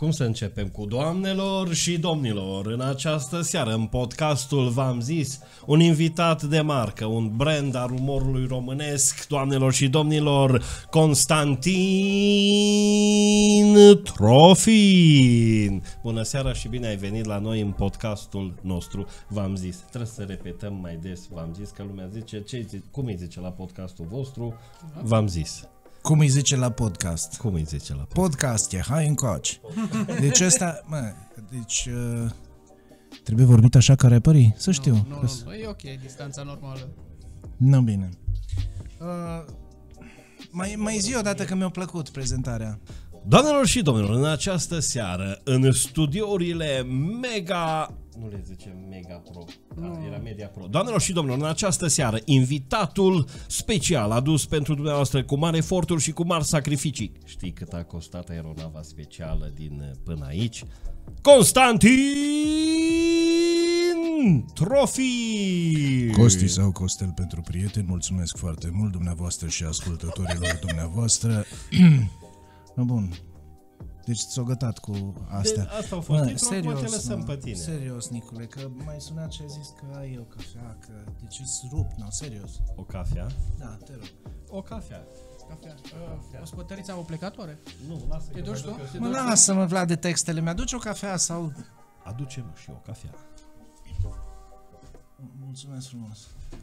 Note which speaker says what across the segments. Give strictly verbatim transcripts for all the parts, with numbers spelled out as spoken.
Speaker 1: Cum să începem cu doamnelor și domnilor? În această seară, în podcastul V-am zis, un invitat de marcă, un brand al umorului românesc, doamnelor și domnilor, Constantin Trofin. Bună seara și bine ai venit la noi în podcastul nostru V-am zis. Trebuie să repetăm mai des V-am zis, că lumea zice, ce zice, cum îi zice la podcastul vostru? V-am zis.
Speaker 2: Cum îi zice la podcast?
Speaker 1: Cum îi zice la podcast?
Speaker 2: Podcast e, hai încoace. Deci ăsta, mă, deci uh, trebuie vorbit așa ca rapperii? Să știu.
Speaker 3: Nu, nu, nu, e ok, distanța normală.
Speaker 2: Nu, bine. Uh, mai, mai zi o dată că mi-a plăcut prezentarea.
Speaker 1: Doamnelor și domnilor, în această seară, în studiourile Mega... Nu le zicem Mega Pro, da, era Media Pro. Doamnelor și domnilor, în această seară, invitatul special adus pentru dumneavoastră cu mare eforturi și cu mari sacrificii. Știi cât a costat aeronava specială din până aici? Constantin Trofin!
Speaker 2: Costi sau Costel pentru prieteni, mulțumesc foarte mult dumneavoastră și ascultătorilor dumneavoastră. No, bun. Deci s-o gătat cu astea.
Speaker 1: De, asta au fost.
Speaker 2: Mă,
Speaker 1: intro,
Speaker 2: serios,
Speaker 1: te lăsăm
Speaker 2: mă,
Speaker 1: pe tine.
Speaker 2: Serios, Nicule, că m-ai sunat și ai zis că ai eu cafea, că deci îți rup, no, serios.
Speaker 1: O cafea?
Speaker 2: Da, te rog.
Speaker 1: O cafea.
Speaker 3: Cafea. Uh, o spătăriță o plecatoare?
Speaker 1: Nu, lasă.
Speaker 3: Te duci tu?
Speaker 2: Mă lasă-mă, Vlad, de textele. Mi-aduce o cafea sau...
Speaker 1: Aduce-mă și o cafea.
Speaker 2: Mulțumesc frumos.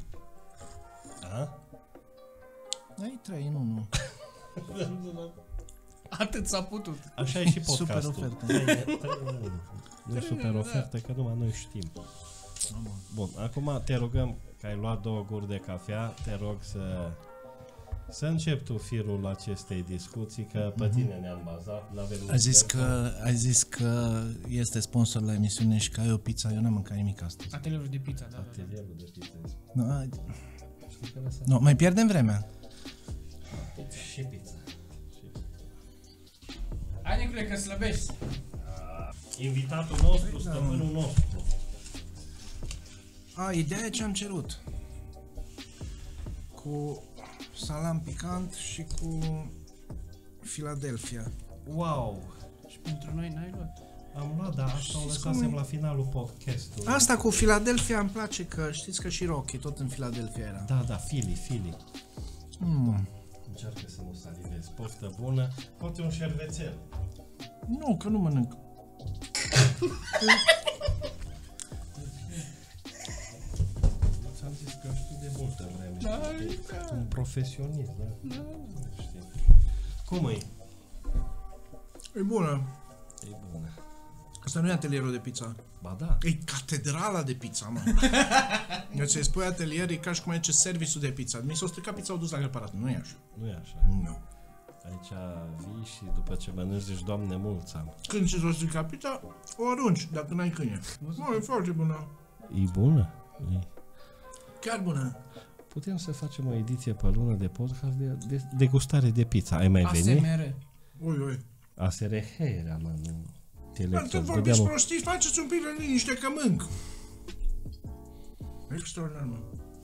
Speaker 1: Da?
Speaker 2: Ai trei în unu.
Speaker 3: Atât s-a putut.
Speaker 1: Așa e și podcastul.
Speaker 2: Super ofertă.
Speaker 1: Nu e super ofertă, că numai noi știm. Bun, acum te rugăm că ai luat două guri de cafea, te rog să să începi tu firul acestei discuții, că pe tine ne-am bazat.
Speaker 2: A zis că, a zis că este sponsor la emisiune și că ai o pizza, eu n-am mâncat nimic astăzi.
Speaker 3: Atelierul de pizza, da.
Speaker 1: Atelierul de pizza.
Speaker 2: Nu, ai... nu, mai pierdem vremea.
Speaker 1: Și pizza.
Speaker 3: Hai, Nicule, că slăbești.
Speaker 1: Invitatul nostru, stăpânul nostru.
Speaker 2: A, ideea e ce am cerut. Cu salam picant și cu Philadelphia.
Speaker 1: Wow!
Speaker 3: Și pentru noi n-ai luat.
Speaker 1: Am luat, dar asta o lăsasem la finalul podcastului.
Speaker 2: Asta cu Philadelphia îmi place, că știți că și Rocky tot în Philadelphia era.
Speaker 1: Da, da, Philly, Philly.
Speaker 2: Mm.
Speaker 1: Încearcă să nu salivezi. Poftă bună. Poate un șervețel.
Speaker 2: Nu, că nu mănânc.
Speaker 1: Ți-am zis că știu de multă vreme.
Speaker 3: Da,
Speaker 1: da. Un profesionist, da? Da. Știu. Cum e?
Speaker 2: E bună.
Speaker 1: E bună.
Speaker 2: Asta nu e atelierul de pizza.
Speaker 1: Ba da.
Speaker 2: E catedrala de pizza, mă. Eu ți-i spui atelier, e ca și cum aici serviciul de pizza. Mi s-o stricat pizza, au dus la reparat. Nu e așa.
Speaker 1: Nu e așa.
Speaker 2: Nu.
Speaker 1: Aici vii și după ce mănânci zici, Doamne, mulți am.
Speaker 2: Când ți s-o stricat pizza, o arunci, dacă n-ai câine. Nu, e foarte bună.
Speaker 1: E bună? E.
Speaker 2: Chiar bună.
Speaker 1: Putem să facem o ediție pe lună de podcast de, de degustare de pizza. Ai mai
Speaker 3: A S
Speaker 1: venit?
Speaker 3: M R.
Speaker 2: Ui, ui.
Speaker 1: A S R H era, mă, nu.
Speaker 2: Să vorbiți prostii, faceți un pic de liniște că mânc. Extraordinar, mă.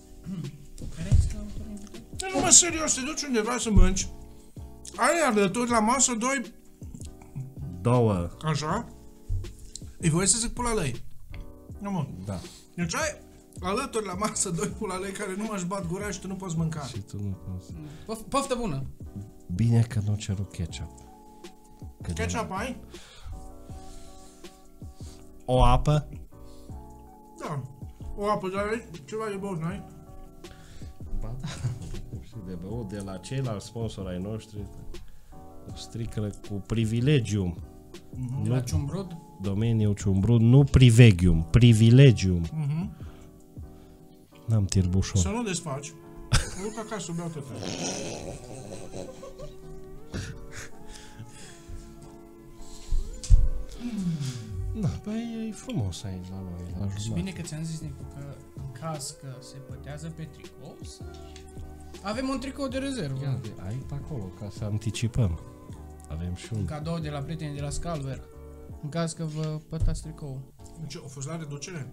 Speaker 2: Nu, mă, serios, te duci undeva să mânci. Ai alături la masă doi...
Speaker 1: Două.
Speaker 2: Așa? E voie să zic pulalei. Nu, mă.
Speaker 1: Da.
Speaker 2: Deci ai alături la masă doi pulalei care nu m-aș bat gura și tu nu poți mânca.
Speaker 1: Și tu nu poți.
Speaker 3: Pof- poftă bună.
Speaker 1: Bine că nu ceru ketchup. Că
Speaker 2: Ketchup ai?
Speaker 1: o apă?
Speaker 2: Da. O apă, dar ai ceva de băut, n-ai?
Speaker 1: Ba da. Și de băut de la ceilalți sponsori ai noștri. O stricălă cu privilegium.
Speaker 3: De la Ciumbrud.
Speaker 1: Domeniul Ciumbrud, nu privegium, privilegium.
Speaker 2: Mhm.
Speaker 1: N-am tirbușor.
Speaker 2: Să nu desfaci. Mă duc acasă să beau tot.
Speaker 1: Da, păi e frumos aici la noi, la
Speaker 3: Și
Speaker 1: jumătate.
Speaker 3: bine că ți-am zis, Nicu, că în caz că se pătează pe tricou, să... avem un tricou de rezervă.
Speaker 1: Ia, de, ai pe acolo, ca să anticipăm. Avem și un...
Speaker 3: Cadou de la prietenii de la Scalver. În caz că vă pătați tricoul.
Speaker 2: Ce, a fost la reducere?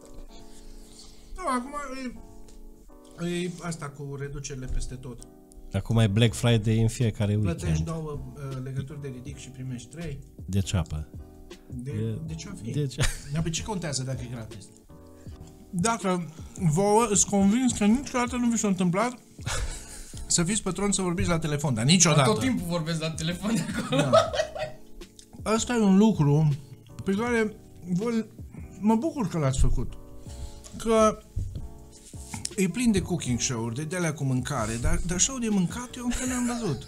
Speaker 2: Nu, acum e, e asta cu reducerile peste tot.
Speaker 1: Acum e Black Friday în fiecare
Speaker 2: Plătești
Speaker 1: weekend.
Speaker 2: două uh, legături de ridic și primești trei.
Speaker 1: De ceapă.
Speaker 2: De,
Speaker 1: E-
Speaker 2: de ce-o fi?
Speaker 1: De ce?
Speaker 2: Dar pe ce contează dacă e gratis? Dacă vouă îți convins că niciodată nu vi s-a întâmplat să fiți patron să vorbiți la telefon, dar niciodată.
Speaker 3: Tot timpul vorbesc la telefon de acolo.
Speaker 2: Da. Asta e un lucru pe care voi, mă bucur că l-ați făcut. Că e plin de cooking show-uri, de de-alea cu mâncare, dar, dar show de mâncat eu încă n-am văzut.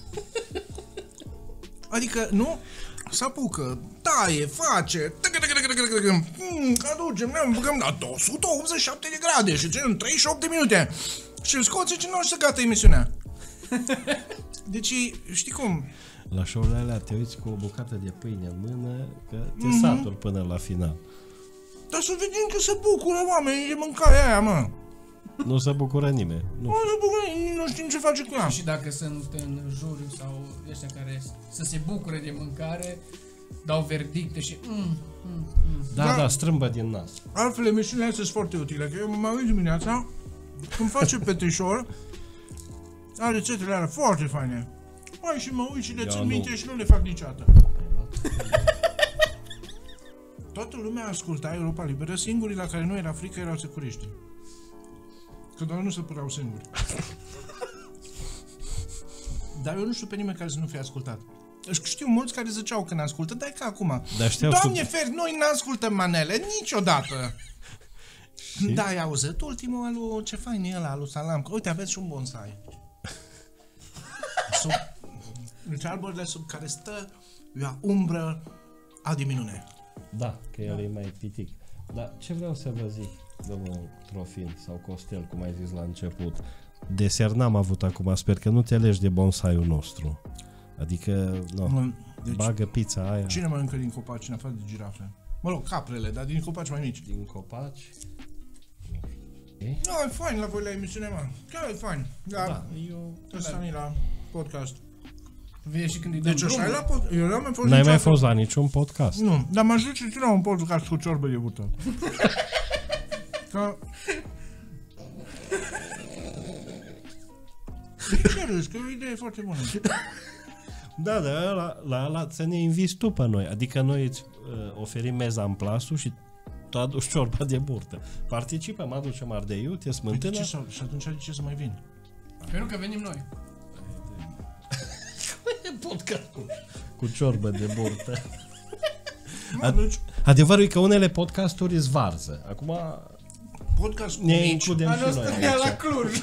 Speaker 2: Adică, nu? Se apucă, taie, face, mm, aducem, ne băgăm la o sută optzeci și șapte de grade și ținem treizeci și opt de minute. Și îl scoți și nu și să gata emisiunea. Deci, știi cum?
Speaker 1: La show-urile alea te uiți cu o bucată de pâine în mână, că te
Speaker 2: Mhm.
Speaker 1: saturi până la final.
Speaker 2: Dar să vedem că se bucură oamenii de mâncarea aia, mă.
Speaker 1: Nu se bucură nimeni. Nu.
Speaker 2: Nu se bucură, nu știm ce face cu ea.
Speaker 3: Și dacă sunt în juriu sau ăștia care să se bucure de mâncare, dau verdicte și... Mm, mm, mm.
Speaker 1: Da,
Speaker 2: Da.
Speaker 1: da, strâmbă din nas.
Speaker 2: Altfel, emisiunile astea sunt foarte utile, că eu mă uit dimineața, când face petrișor, are rețetele alea foarte faine. Mai și mă uit și le
Speaker 1: Eu
Speaker 2: țin
Speaker 1: nu.
Speaker 2: minte și nu le fac niciodată. Toată lumea asculta Europa Liberă, singurii la care nu era frică erau securiștii. Că doar nu se păreau singuri. Dar eu nu știu pe nimeni care să nu fie ascultat. Știu mulți care ziceau că ne ascultă, dar e ca acum.
Speaker 1: Dar știau
Speaker 2: Doamne
Speaker 1: sub-
Speaker 2: fer, noi n-ascultăm manele niciodată. Da, ai auzit ultimul alu, ce fain e ăla, alu Salam, că uite, aveți și un bonsai. Sub, deci arborile sub care stă la umbră a de minune.
Speaker 1: Da, că el e mai pitic. Dar ce vreau să vă zic, domnul Trofin sau Costel, cum ai zis la început, desert n-am avut acum, sper că nu te alegi de bonsaiul nostru. Adică, no,
Speaker 2: Deci,
Speaker 1: bagă pizza aia
Speaker 2: cine mănâncă din copaci în afară de girafe? Mă rog, caprele, dar din copaci mai mici.
Speaker 1: din copaci.
Speaker 2: Nu, e fain la voi la emisiune, mă. Chiar e fain. Da,
Speaker 1: Da, eu...
Speaker 2: ăsta e la podcast.
Speaker 3: Vine și când îi dăm
Speaker 2: Deci așa e
Speaker 3: drumul.
Speaker 2: la podcast. Eu n-am mai fost
Speaker 1: N-ai mai
Speaker 2: niciodată.
Speaker 1: fost la niciun podcast.
Speaker 2: Nu, dar m-aș duce și la un podcast cu ciorbă de bută. Că... Ce râzi? Că e o idee foarte bună.
Speaker 1: Da, da, la, la, la să ne inviți tu pe noi. Adică noi îți uh, oferim meza în plasul și tu aduci ciorba de burtă. Participăm, aducem ardeiul, te
Speaker 2: Uite
Speaker 1: smântână.
Speaker 2: ce să, și atunci de ce să mai vin?
Speaker 3: Pentru că venim noi.
Speaker 1: Podcast cu, cu ciorbă de burtă.
Speaker 2: Mă, deci,
Speaker 1: Adevărul e că unele podcasturi îți varză. Acum
Speaker 2: podcast cu
Speaker 1: ne
Speaker 2: mici.
Speaker 1: includem
Speaker 3: Anul
Speaker 1: și noi
Speaker 3: ăsta la
Speaker 1: aici.
Speaker 3: Cluj.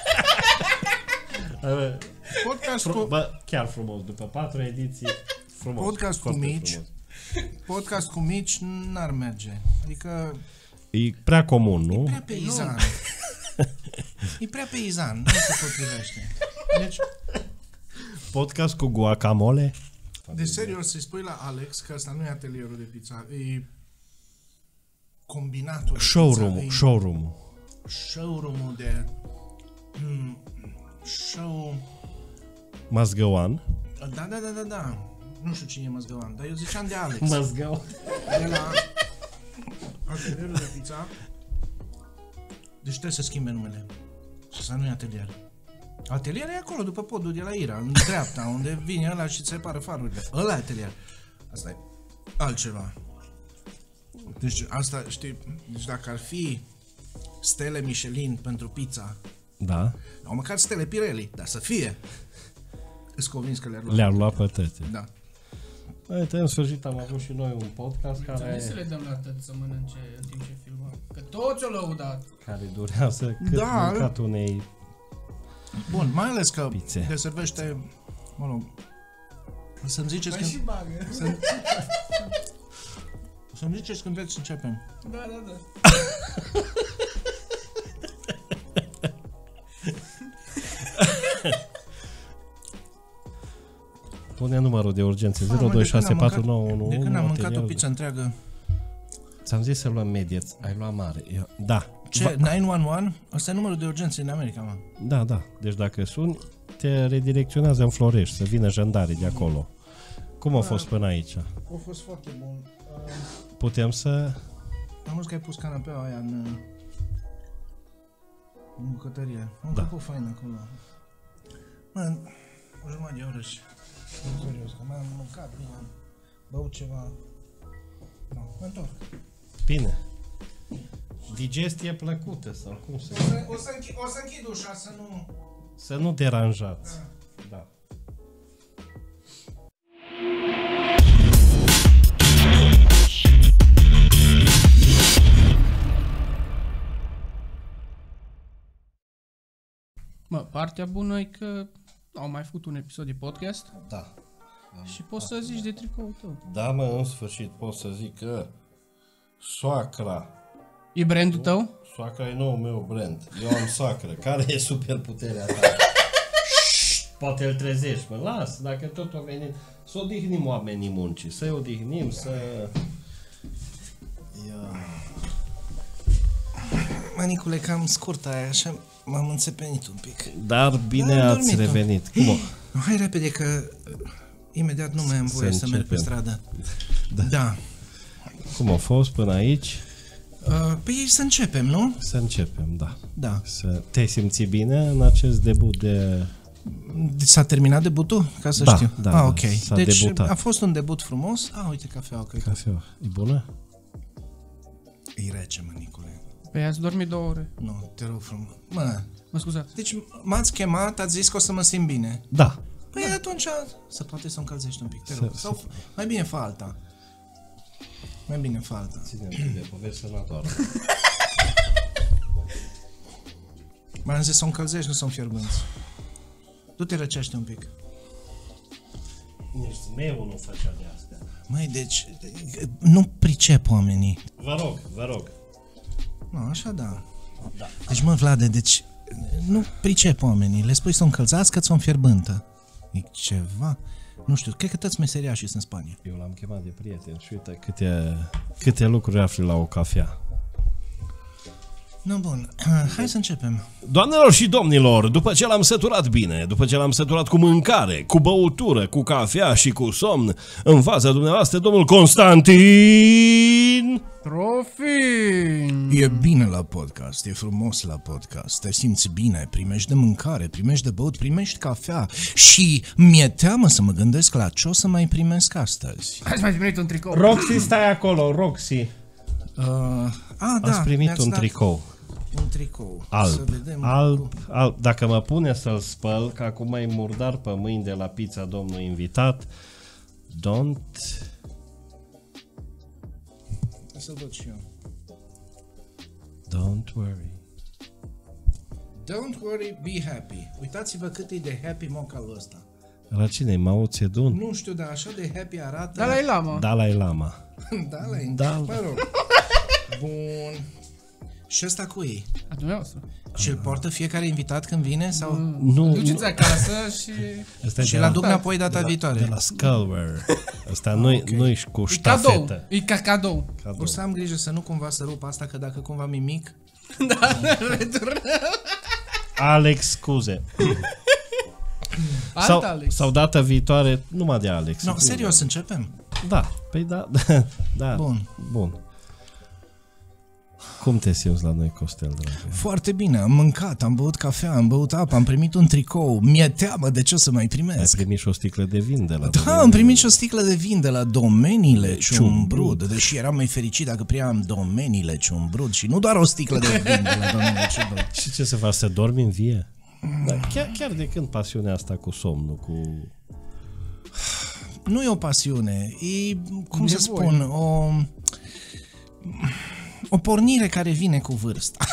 Speaker 2: Podcast
Speaker 1: Fru-
Speaker 2: cu,
Speaker 1: Bă, chiar frumos, după patru ediții, frumos.
Speaker 2: Podcast cu
Speaker 1: foarte
Speaker 2: mici.
Speaker 1: frumos.
Speaker 2: podcast cu mici n-ar merge. Adică
Speaker 1: E prea comun, nu?
Speaker 2: prea peizan. E prea peizan, nu se potrivește. Deci,
Speaker 1: Podcast cu guacamole.
Speaker 2: de serios, să-i spui la Alex că asta nu e atelierul de pizza, e combinatul de
Speaker 1: Showroom,
Speaker 2: pizza, e
Speaker 1: showroom.
Speaker 2: showroom-ul de mm, show...
Speaker 1: Mazgăoan.
Speaker 2: Da, da, da, da, da. Nu știu cine e Măzgăvan, dar eu ziceam de Alex.
Speaker 1: Mazgăoan.
Speaker 2: De la atelierul de pizza. Deci trebuie să schimbe numele. Să nu e atelier. Atelier e acolo, după podul de la Ira, în dreapta, unde vine ăla și îți separă farurile. Ăla e atelier. Asta e altceva. Deci asta, știi, deci dacă ar fi stele Michelin pentru pizza,
Speaker 1: Da,
Speaker 2: au măcar stele Pirelli, dar să fie. Îți convins că le-ar lua.
Speaker 1: le-ar lua pe toate.
Speaker 2: Da.
Speaker 1: Uite, în sfârșit am avut și noi un podcast
Speaker 3: Trebuie să
Speaker 1: care,
Speaker 3: le dăm la tăți să mănânce în timp ce filmăm. Că toți o lăudat.
Speaker 1: care durează cât
Speaker 2: Da.
Speaker 1: mâncatul unei...
Speaker 2: Bun, mai ales că
Speaker 1: Pizze.
Speaker 2: deservește, mă rog, să-mi ziceți
Speaker 3: Mai și
Speaker 2: când,
Speaker 3: bagă.
Speaker 2: să-mi, să-mi ziceți când vreți să începem.
Speaker 3: Da, da, da.
Speaker 1: Pune numărul de urgență
Speaker 2: Mamă,
Speaker 1: zero doi
Speaker 2: de când
Speaker 1: șase
Speaker 2: am
Speaker 1: patru
Speaker 2: mâncat-
Speaker 1: nouă unu unu.
Speaker 2: De când am mâncat o
Speaker 1: atelier.
Speaker 2: pizza întreagă.
Speaker 1: Ți-am zis să luăm medie, ai luat mare. Eu, da.
Speaker 2: Ce? nouă unu unu? Asta e numărul de urgență în America, mă.
Speaker 1: Da, da. Deci dacă suni, te redirecționează în Florești, să vină jandarii de acolo. Cum a fost până aici?
Speaker 2: A fost foarte bun.
Speaker 1: Putem să...
Speaker 2: Am văzut că ai pus canapeaua aia în, în bucătărie. Am
Speaker 1: Da.
Speaker 2: făcut fain acolo. Mă, o jumătate de oră și... În serios, că m-am mâncat bine, am băut ceva... No, mă întorc.
Speaker 1: Bine. Digestie plăcută sau cum se...
Speaker 2: O să, o să, închid, o să închid ușa, să nu...
Speaker 1: Să nu deranjați. Da.
Speaker 3: Mă, partea bună e că au mai făcut un episod de podcast
Speaker 1: Da.
Speaker 3: și poți să zici de tricoul tău.
Speaker 1: Da, mă, în sfârșit pot să zic că soacra,
Speaker 3: E brandul tău?
Speaker 1: soacra e noul meu brand. Eu am soacră. Care e superputerea ta? Poate îl trezești, mă, las, dacă tot a venit, să odihnim oamenii muncii, să-i odihnim, să... Ia...
Speaker 2: Manicule, cam scurtă aia, așa m-am înțepenit un pic.
Speaker 1: Dar bine
Speaker 2: Da, am
Speaker 1: ați
Speaker 2: dormit-o.
Speaker 1: revenit. Cum o?
Speaker 2: Hai repede că uh, imediat nu mai am voie
Speaker 1: Să
Speaker 2: să, merg pe
Speaker 1: începem.
Speaker 2: stradă. Da. da.
Speaker 1: Cum a fost până aici?
Speaker 2: Uh, păi să începem, nu?
Speaker 1: Să începem, da.
Speaker 2: Da.
Speaker 1: Să te simți bine în acest debut de...
Speaker 2: S-a terminat debutul? Ca să
Speaker 1: Da,
Speaker 2: știu.
Speaker 1: da,
Speaker 2: ah,
Speaker 1: da,
Speaker 2: ok.
Speaker 1: s-a
Speaker 2: Deci
Speaker 1: debutat.
Speaker 2: a fost un debut frumos. Ah, uite cafeaua, cred că
Speaker 1: Cafea. E bună?
Speaker 2: e rece, Manicule.
Speaker 3: Păi ați dormit două ore.
Speaker 2: Nu, te rog frumos. Mă,
Speaker 3: Mă scuzați.
Speaker 2: deci m-ați chemat, ați zis că o să mă simt bine.
Speaker 1: Da.
Speaker 2: Păi atunci să poate să încălzești un pic, te
Speaker 1: Să-
Speaker 2: rog.
Speaker 1: să-
Speaker 2: Sau mai bine fă alta. Mai bine fă alta.
Speaker 1: Ține-mi de povești sănătoare.
Speaker 2: M-am zis să o încălzești, nu să o înfierbânți. Du-te răcește un pic.
Speaker 1: Nici meu nu făcea de astea.
Speaker 2: Măi, deci nu pricep oamenii.
Speaker 1: Vă rog, vă rog.
Speaker 2: Nu, așa da.
Speaker 1: Da.
Speaker 2: Deci, mă, Vlade, deci nu pricep oamenii. Le spui să o încălzați că ți-o înfierbântă. E ceva... Nu știu, cred că toți meseriașii sunt în Spania.
Speaker 1: Eu l-am chemat de prieten și uite câte, câte lucruri afli la o cafea.
Speaker 2: Nu, bun. Hai să începem.
Speaker 1: Doamnelor și domnilor, după ce l-am săturat bine, după ce l-am săturat cu mâncare, cu băutură, cu cafea și cu somn, în fața dumneavoastră, domnul Constantin...
Speaker 3: Trofin!
Speaker 2: E bine la podcast, e frumos la podcast, te simți bine, primești de mâncare, primești de băut, primești cafea și mi-e teamă să mă gândesc la ce o să mai primesc astăzi.
Speaker 3: Ați mai primit un tricou?
Speaker 1: Roxy, stai acolo, Roxy.
Speaker 2: Uh, a, da,
Speaker 1: Ați primit
Speaker 2: mi-ați
Speaker 1: un
Speaker 2: dat
Speaker 1: tricou.
Speaker 2: Un tricou. Să
Speaker 1: Alb,
Speaker 2: vedem.
Speaker 1: alb, alb. Dacă mă pune să-l spăl, că acum e murdar pe mâini de la pizza domnul invitat, don't...
Speaker 2: Să-l văd și eu.
Speaker 1: Don't worry.
Speaker 2: Don't worry, be happy. Uitați-vă cât e de happy mocalul ăsta.
Speaker 1: La cine? Mao Zedong?
Speaker 2: Nu știu, dar așa de happy arată.
Speaker 3: Dalai Lama.
Speaker 1: Dalai Lama.
Speaker 2: Dalai.
Speaker 1: Da.
Speaker 2: Mă rog. Bun. Și ăsta cu ei?
Speaker 3: A dumneavoastră.
Speaker 2: Și îl poartă fiecare invitat când vine? Sau...
Speaker 1: Nu,
Speaker 3: Duceți acasă și...
Speaker 1: Asta e
Speaker 2: Și
Speaker 1: de
Speaker 2: îl
Speaker 1: la,
Speaker 2: aduc înapoi data
Speaker 1: de
Speaker 2: viitoare.
Speaker 1: la Skullware. Asta nu-i,
Speaker 2: ok.
Speaker 1: nu-i cu
Speaker 3: E cadou.
Speaker 1: ștafetă.
Speaker 3: E ca cadou.
Speaker 1: Cadou.
Speaker 2: O să am grijă să nu cumva să rup asta, că dacă cumva mi mic...
Speaker 3: Da, returnăm.
Speaker 1: Alex, scuze.
Speaker 3: Alt
Speaker 1: Sau,
Speaker 3: Alex.
Speaker 1: sau data viitoare, numai de Alex.
Speaker 2: Nu, no, serios, începem?
Speaker 1: Da, păi da, da.
Speaker 2: Bun.
Speaker 1: Bun. Cum te simți la noi, Costel, dragă?
Speaker 2: Foarte bine, am mâncat, am băut cafea, am băut apă, am primit un tricou. Mi-e teamă de ce o să mai
Speaker 1: Ai
Speaker 2: primesc.
Speaker 1: primit și o sticlă de vin de la
Speaker 2: Da, am primit și o sticlă de vin de la Domeniile
Speaker 1: Ciumbrud.
Speaker 2: Ciumbrud, deși eram mai fericit dacă primeam Domeniile Ciumbrud și nu doar o sticlă de vin de la Domeniile Ciumbrud.
Speaker 1: Și ce să faci, să dormi în vie? Da, chiar, chiar de când pasiunea asta cu somnul, cu...
Speaker 2: Nu e o pasiune, e, cum să
Speaker 3: Nevoie.
Speaker 2: spun, o... O pornire care vine cu vârsta.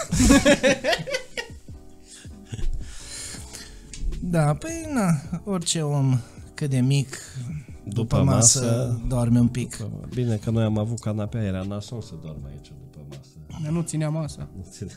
Speaker 2: Da, păi na, orice om cât de mic după,
Speaker 1: După
Speaker 2: masă,
Speaker 1: masă
Speaker 2: doarme un pic.
Speaker 1: Bine că noi am avut canapea, era nasol să dorm aici după masă.
Speaker 3: Nu ținea masa.
Speaker 1: Nu ține.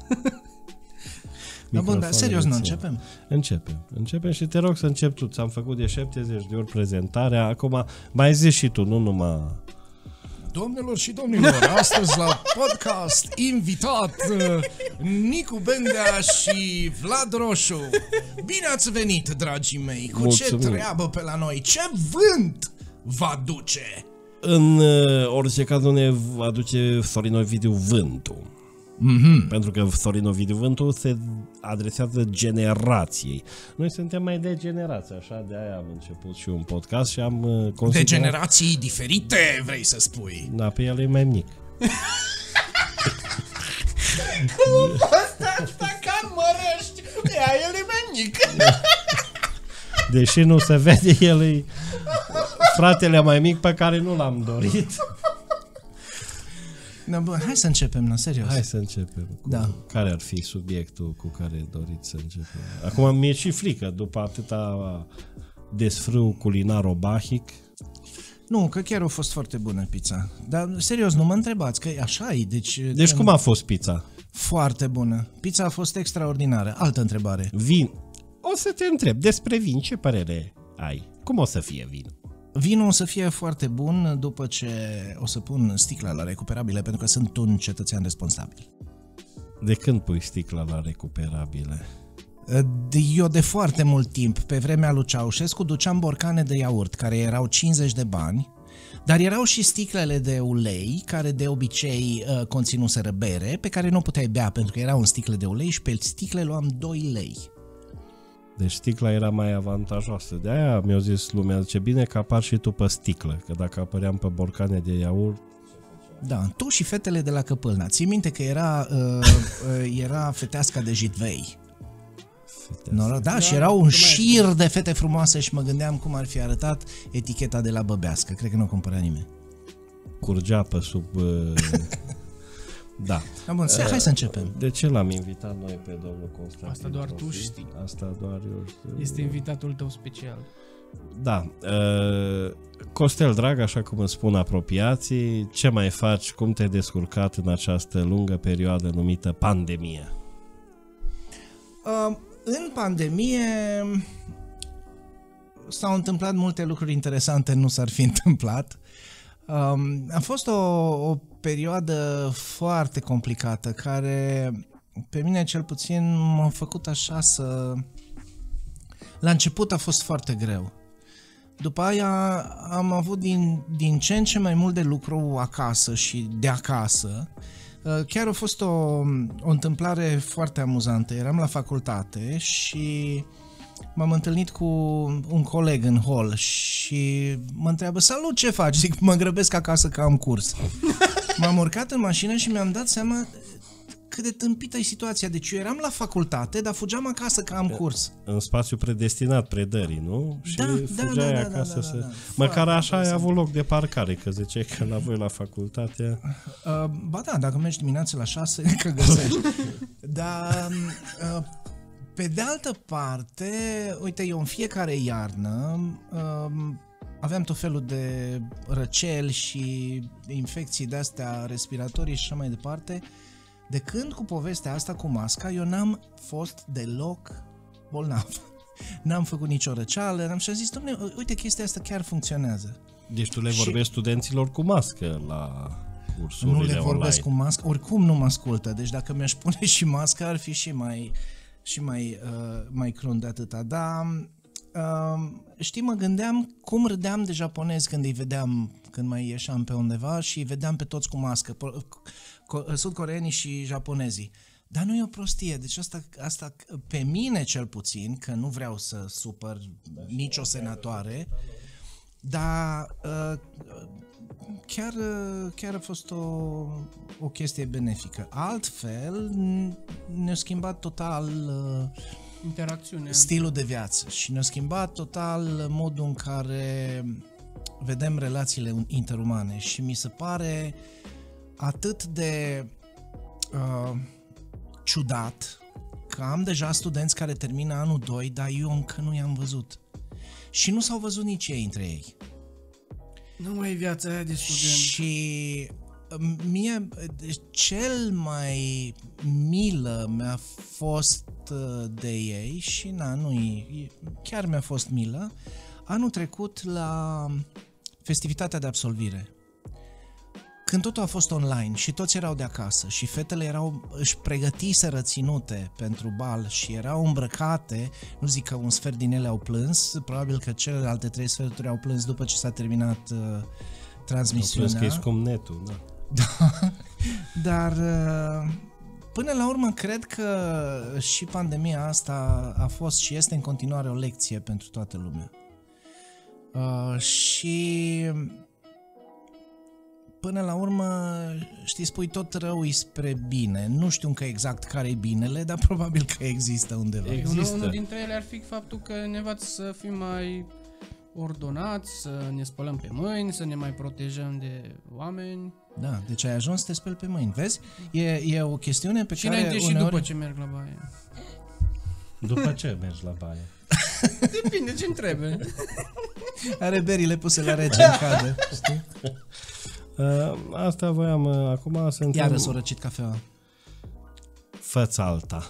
Speaker 2: Da, bun, dar serios, nu
Speaker 1: Microfonul
Speaker 2: începem?
Speaker 1: Începem. Începem și te rog să încep tu. Ți-am făcut de șaptezeci de ori prezentarea. Acum mai zici și tu, nu numai...
Speaker 2: Domnilor și domnilor, astăzi la podcast invitat uh, Nicu Bendea și Vlad Roșu. Bine ați venit, dragii mei! Cu
Speaker 1: Mulțumim.
Speaker 2: ce treabă pe la noi? Ce vânt va duce?
Speaker 1: În uh, orice caz nu ne aduce Sorin Ovidiu vântul.
Speaker 2: Mm-hmm.
Speaker 1: Pentru că Sorin Ovidiu Vântu se adresează generației. Noi suntem mai de generație, așa, de aia am început și un podcast și am considerat...
Speaker 2: De generații diferite, vrei să spui?
Speaker 1: Da, pe el e mai mic.
Speaker 3: Asta, asta că mărești, ea, el e mai mic.
Speaker 1: Deși nu se vede, el e fratele mai mic pe care nu l-am dorit.
Speaker 2: No, bă, hai să începem, na, serios.
Speaker 1: Hai să începem. Cu
Speaker 2: Da.
Speaker 1: Care ar fi subiectul cu care doriți să începem? Acum mi-e și frică, după atâta desfrâu culinar-obahic.
Speaker 2: Nu, că chiar a fost foarte bună pizza. Dar, serios, nu mă întrebați, că așa e. Deci,
Speaker 1: Deci cum a fost pizza?
Speaker 2: Foarte bună. Pizza a fost extraordinară. Altă întrebare.
Speaker 1: Vin. O să te întreb, despre vin, ce părere ai? Cum o să fie vin?
Speaker 2: Vinul o să fie foarte bun după ce o să pun sticla la recuperabile, pentru că sunt un cetățean responsabil.
Speaker 1: De când pui sticla la recuperabile?
Speaker 2: De, eu de foarte mult timp, pe vremea lui Ceaușescu, duceam borcane de iaurt, care erau cincizeci de bani, dar erau și sticlele de ulei, care de obicei uh, conținuseră bere, pe care nu puteai bea pentru că erau în sticle de ulei și pe sticle luam doi lei.
Speaker 1: Deci sticla era mai avantajoasă. De aia mi-a zis lumea, zice, bine că apar și tu pe sticlă, că dacă apăream pe borcane de iaurt...
Speaker 2: Da, tu și fetele de la Căpâlna. Ții minte că era, uh, uh, era feteasca de Jitvei. No, da, da, și era un șir de fete frumoase și mă gândeam cum ar fi arătat eticheta de la Băbească. Cred că nu o cumpăra nimeni.
Speaker 1: Curgea pe sub... Uh... Da.
Speaker 2: Da, bun, uh, hai să începem.
Speaker 1: De ce l-am invitat noi pe domnul Constantin?
Speaker 3: Asta doar tu știi.
Speaker 1: Asta doar eu știu.
Speaker 3: Este invitatul tău special.
Speaker 1: Da. Uh, Costel drag, așa cum îmi spun apropiații, ce mai faci, cum te-ai descurcat în această lungă perioadă numită pandemie?
Speaker 2: Uh, în pandemie s-au întâmplat multe lucruri interesante, nu s-ar fi întâmplat. Um, a fost o, o perioadă foarte complicată, care pe mine cel puțin m-a făcut așa să... La început a fost foarte greu. După aia am avut din, din ce în ce mai mult de lucru acasă și de acasă. Chiar a fost o, o întâmplare foarte amuzantă. Eram la facultate și m-am întâlnit cu un coleg în hol și mă întreabă, salut, ce faci? Zic, mă grăbesc acasă că am curs. M-am urcat în mașină și mi-am dat seama cât de tâmpită e situația. Deci eu eram la facultate, dar fugeam acasă că am curs.
Speaker 1: În spațiu predestinat predării, nu? Și
Speaker 2: da,
Speaker 1: fugeai
Speaker 2: da, da,
Speaker 1: acasă
Speaker 2: da, da,
Speaker 1: să...
Speaker 2: da, da.
Speaker 1: Măcar așa ai
Speaker 2: interesant.
Speaker 1: avut loc de parcare, că ziceai că la voi la facultate...
Speaker 2: Uh, ba da, dacă mergi dimineața la șase, că găsești. Dar... Uh, pe de altă parte, uite, eu în fiecare iarnă uh, aveam tot felul de răceli și infecții de-astea respiratorii și așa mai departe. De când cu povestea asta cu masca, eu n-am fost deloc bolnav. N-am făcut nicio răceală, n-am și am zis, dom'le, uite, chestia asta chiar funcționează.
Speaker 1: Deci tu le
Speaker 2: Și-
Speaker 1: vorbești studenților cu mască la cursurile
Speaker 2: Nu le vorbesc
Speaker 1: online.
Speaker 2: cu mască, oricum nu mă ascultă, deci dacă mi-aș pune și masca ar fi și mai, și mai, uh, mai crunt de atâta. Dar, uh, știi, mă gândeam cum râdeam de japonezi când îi vedeam, când mai ieșeam pe undeva și îi vedeam pe toți cu mască, po- co- sudcoreenii și japonezii. Dar nu e o prostie, deci asta, asta pe mine cel puțin, că nu vreau să supăr nicio senatoare, dar uh, chiar, uh, chiar a fost o, o chestie benefică. Altfel, n- ne-a schimbat total uh,
Speaker 3: Interacțiunea.
Speaker 2: stilul de viață și ne-a schimbat total modul în care vedem relațiile interumane și mi se pare atât de uh, ciudat că am deja studenți care termină anul doi, dar eu încă nu i-am văzut. Și nu s-au văzut nici ei între ei.
Speaker 3: Nu mai e viața aia de student.
Speaker 2: Și mie cel mai milă mi-a fost de ei și na, nu chiar mi-a fost milă anul trecut la festivitatea de absolvire. Când totul a fost online și toți erau de acasă și fetele erau, își pregătiseră ținute pentru bal și erau îmbrăcate, nu zic că un sfert din ele au plâns, probabil că celelalte trei sferturi au plâns după ce s-a terminat uh, transmisiunea.
Speaker 1: Au plâns că e scump netul, da.
Speaker 2: Da, dar uh, până la urmă, cred că și pandemia asta a fost și este în continuare o lecție pentru toată lumea. Uh, și până la urmă, știi, spui tot rău e spre bine. Nu știu încă exact care e binele, dar probabil că există undeva.
Speaker 1: Există.
Speaker 3: Unul, unul dintre ele ar fi faptul că ne învață să fim mai ordonați, să ne spălăm pe mâini, să ne mai protejăm de oameni.
Speaker 2: Da, deci ai ajuns să te speli pe mâini, vezi? E, e o chestiune pe
Speaker 3: și
Speaker 2: care
Speaker 3: înainte
Speaker 2: uneori...
Speaker 3: și după ce merg la baie.
Speaker 1: După ce mergi la baie?
Speaker 3: Depinde ce-mi trebuie.
Speaker 2: Are berile puse la rece în cadă, știi?
Speaker 1: Uh, asta voiam uh, acum să întreb.
Speaker 2: Iară s-o răcit cafeaua.
Speaker 1: Fă-ți alta.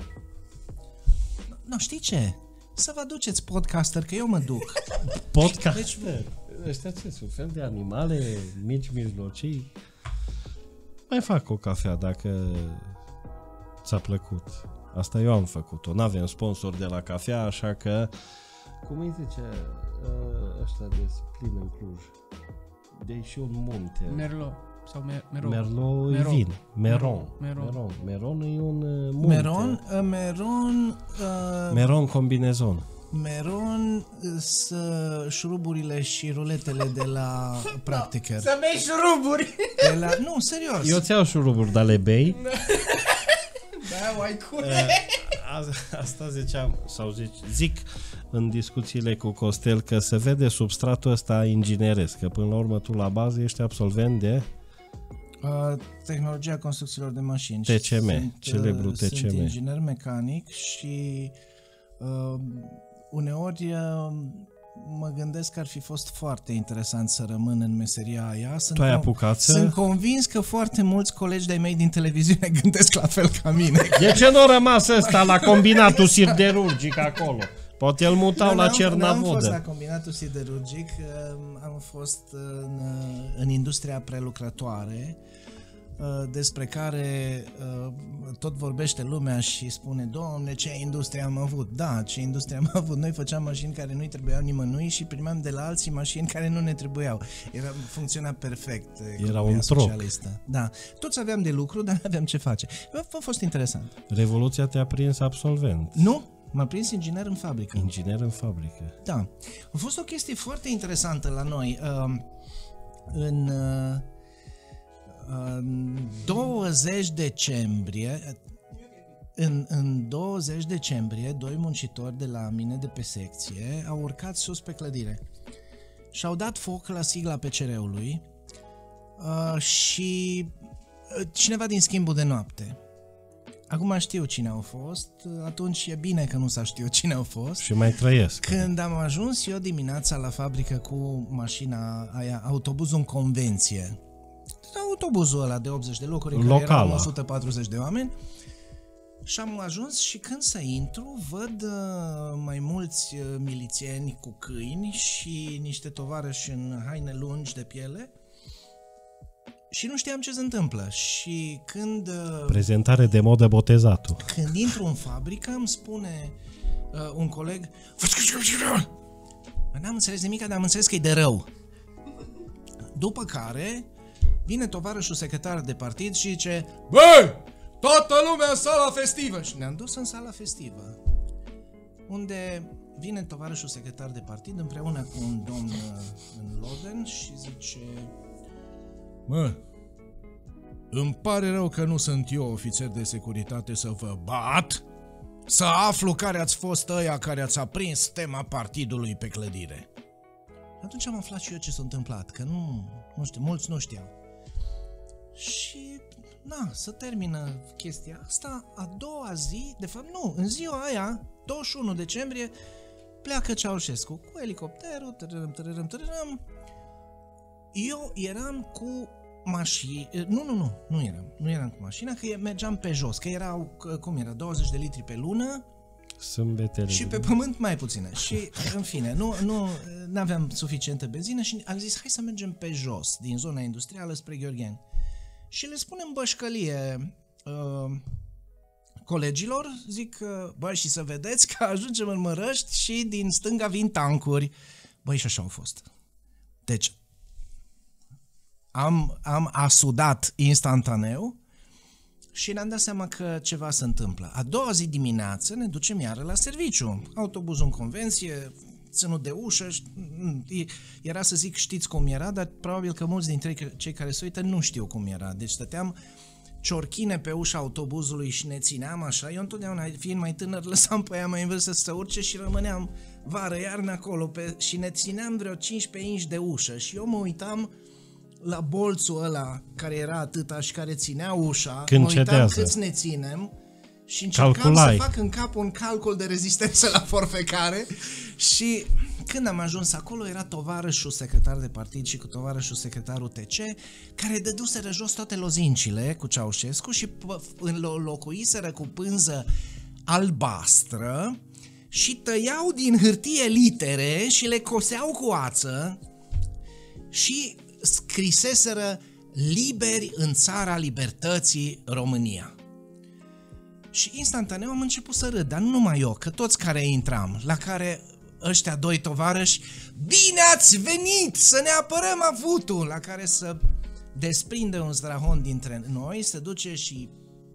Speaker 2: Nu, știi ce? Să vă duceți podcaster, că eu mă duc.
Speaker 1: Podcast.
Speaker 2: Deci,
Speaker 1: ăștia ce sunt? Fel de animale mici, mijlocii? Mai fac o cafea dacă ți-a plăcut. Asta eu am făcut-o. N-avem sponsor de la cafea, așa că... Cum îi zice ăștia de plin în Cluj? De și un munte.
Speaker 3: Merlot. Sau mer- Merot.
Speaker 1: Merlot e
Speaker 3: Meron.
Speaker 1: vin. Meron.
Speaker 3: Meron.
Speaker 1: Meron. Meron e un uh, munte.
Speaker 2: Meron, uh, Meron, uh,
Speaker 1: Meron combinezon.
Speaker 2: Meron să șuruburile și ruletele de la Practiker.
Speaker 3: Să bei șuruburi!
Speaker 2: De la... Nu, serios.
Speaker 1: Eu ți-au șuruburi, dar le bei.
Speaker 3: Da, uai cule!
Speaker 1: A, asta ziceam, sau zic, zic în discuțiile cu Costel că se vede substratul ăsta ingineresc, că până la urmă tu la bază ești absolvent de
Speaker 2: Uh, tehnologia construcțiilor de mașini.
Speaker 1: T C M,
Speaker 2: sunt,
Speaker 1: celebru
Speaker 2: uh,
Speaker 1: T C M.
Speaker 2: Sunt inginer mecanic și uh, uneori uh, mă gândesc că ar fi fost foarte interesant să rămân în meseria aia. Sunt,
Speaker 1: Tu ai
Speaker 2: con-
Speaker 1: apucat să...
Speaker 2: sunt convins că foarte mulți colegi de-ai mei din televiziune gândesc la fel ca mine.
Speaker 1: De ce nu a rămas ăsta la combinatul siderurgic acolo? Poate îl mutau
Speaker 2: Nu,
Speaker 1: la
Speaker 2: n-am- N-am fost la
Speaker 1: Cernavodă.
Speaker 2: combinatul siderurgic, am fost în, în industria prelucrătoare, despre care tot vorbește lumea și spune: Doamne, ce industrie am avut! Da, ce industrie am avut! Noi făceam mașini care nu-i trebuiau nimănui și primeam de la alții mașini care nu ne trebuiau. Era, funcționa perfect.
Speaker 1: Era un troc.
Speaker 2: socialistă. Da. Toți aveam de lucru, dar nu aveam ce face. A fost interesant.
Speaker 1: Revoluția te-a prins absolvent.
Speaker 2: Nu? M-a prins inginer în fabrică.
Speaker 1: Inginer în fabrică.
Speaker 2: Da. A fost o chestie foarte interesantă la noi. Uh, în uh, în douăzeci decembrie, în, în douăzeci decembrie, doi muncitori de la mine de pe secție au urcat sus pe clădire și au dat foc la sigla P C R-ului uh, și uh, cineva din schimbul de noapte. Acum știu cine au fost, atunci e bine că nu s-a știut cine au fost.
Speaker 1: Și mai trăiesc. Când
Speaker 2: am ajuns eu dimineața la fabrică cu mașina aia, autobuzul în convenție, autobuzul ăla de optzeci de locuri, în care erau o sută patruzeci de oameni, și am ajuns și când să intru, văd uh, mai mulți uh, milițieni cu câini și niște tovarăși în haine lungi de piele și nu știam ce se întâmplă. Și când... Uh,
Speaker 1: prezentare de modă botezatul.
Speaker 2: Când intru în fabrică, îmi spune uh, un coleg: n-am înțeles nimic, dar am înțeles că e de rău. După care vine tovarășul secretar de partid și zice: băi, toată lumea în sala festivă! Și ne-am dus în sala festivă, unde vine tovarășul secretar de partid împreună cu un domn în loden și zice: mă, îmi pare rău că nu sunt eu ofițer de securitate să vă bat, să aflu care ați fost ăia care ați aprins tema partidului pe clădire. Atunci am aflat și eu ce s-a întâmplat, că nu, nu știu, mulți nu știau. Și, na, să termină chestia asta. A doua zi, de fapt nu, în ziua aia, douăzeci și unu decembrie, pleacă Ceaușescu cu elicopterul, tărărăm, tărărăm, tărărăm. Eu eram cu mașini, nu, nu, nu, nu eram, nu eram cu mașina, că mergeam pe jos, că erau, cum era, douăzeci de litri pe lună,
Speaker 1: sâmbetele
Speaker 2: și pe pământ mai puține. Și, în fine, nu, nu aveam suficientă benzină și am zis: hai să mergem pe jos, din zona industrială spre Gheorgheni. Și le spunem bășcălie uh, colegilor, zic: uh, băi, și să vedeți că ajungem în Mărăști și din stânga vin tancuri. Băi, și așa au fost. Deci, am, am asudat instantaneu Și ne-am dat seama că ceva se întâmplă. A doua zi dimineață ne ducem iară la serviciu. Autobuzul în convenție, ținut de ușă. Era să zic știți cum era, dar probabil că mulți dintre cei care se uită nu știu cum era. Deci stăteam ciorchine pe ușa autobuzului și ne țineam așa. Eu întotdeauna, fiind mai tânăr, lăsam pe aia mai în vârstă să urce și rămâneam vară-iarnă acolo pe, și ne țineam vreo cincisprezece inci de ușă și eu mă uitam la bolțul ăla care era atâta și care ținea ușa,
Speaker 1: Când
Speaker 2: mă uitam
Speaker 1: cedează.
Speaker 2: câți ne ținem și încercam
Speaker 1: Calculai.
Speaker 2: să fac în cap un calcul de rezistență la forfecare și când am ajuns acolo era tovarășul secretar de partid și cu tovarășul secretarul T C care dăduseră jos toate lozincile cu Ceaușescu și înlocuiseră cu pânză albastră și tăiau din hârtie litere și le coseau cu ață și scriseseră liberi în țara libertății România. Și instantaneu am început să râd, dar nu numai eu, că toți care intram, la care ăștia doi tovarăși, bine ați venit să ne apărăm avutul, la care să desprinde un zdrahon dintre noi, se duce și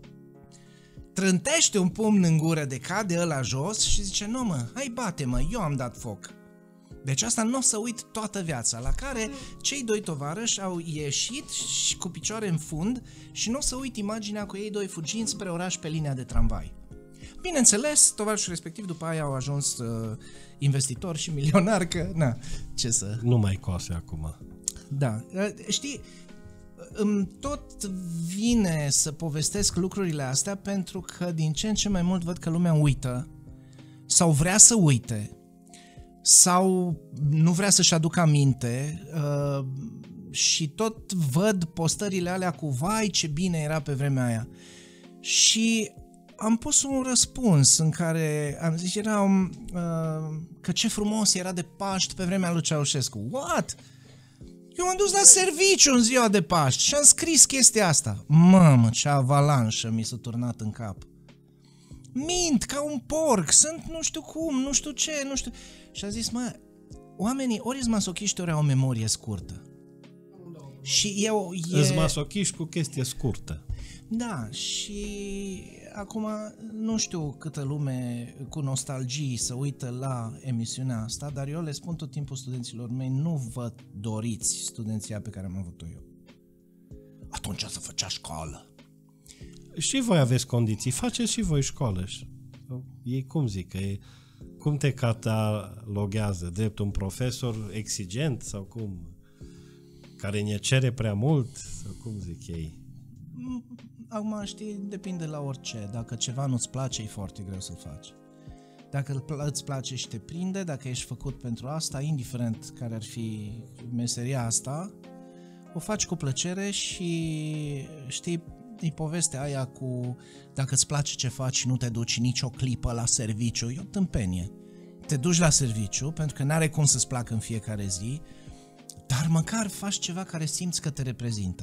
Speaker 2: trântește un pumn în gură de cade ăla jos și zice, nu mă, hai bate-mă, eu am dat foc. Deci asta nu o să uit toată viața, la care cei doi tovarăși au ieșit și cu picioare în fund și nu o să uit imaginea cu ei doi fugind spre oraș pe linia de tramvai. Bineînțeles, tovarășul respectiv după aia au ajuns uh, investitor și milionar, că na, ce să...
Speaker 1: Nu mai coase acum.
Speaker 2: Da, uh, știi, îmi tot vine să povestesc lucrurile astea pentru că din ce în ce mai mult văd că lumea uită sau vrea să uite sau nu vrea să-și aducă aminte uh, și tot văd postările alea cu vai ce bine era pe vremea aia. Și am pus un răspuns în care am zis era uh, că ce frumos era de Paști pe vremea lui Ceaușescu. What? Eu m-am dus la serviciu în ziua de Paști și am scris chestia asta. Mamă, ce avalanșă mi s-a turnat în cap. Mint ca un porc, sunt nu știu cum, nu știu ce, nu știu... Și am zis, mă, oamenii ori sunt masochiști, ori au o memorie scurtă. Și eu... E...
Speaker 1: Îți masochiști cu chestie scurtă.
Speaker 2: Da, și acum nu știu câtă lume cu nostalgii să uită la emisiunea asta, dar eu le spun tot timpul studenților mei, nu vă doriți studenția pe care am avut-o eu. Atunci să făcea școală.
Speaker 1: Și voi aveți condiții, faceți și voi școală. Ei cum zic, că e, cum te cataloghează? Drept un profesor exigent sau cum? Care ne cere prea mult? Sau cum zic ei?
Speaker 2: Acum, știi, depinde la orice. Dacă ceva nu-ți place, e foarte greu să-l faci. Dacă îți place și te prinde, dacă ești făcut pentru asta, indiferent care ar fi meseria asta, o faci cu plăcere și, știi, e povestea aia cu dacă îți place ce faci și nu te duci nicio clipă la serviciu, e o tâmpenie. Te duci la serviciu pentru că n-are cum să-ți placă în fiecare zi, dar măcar faci ceva care simți că te reprezintă.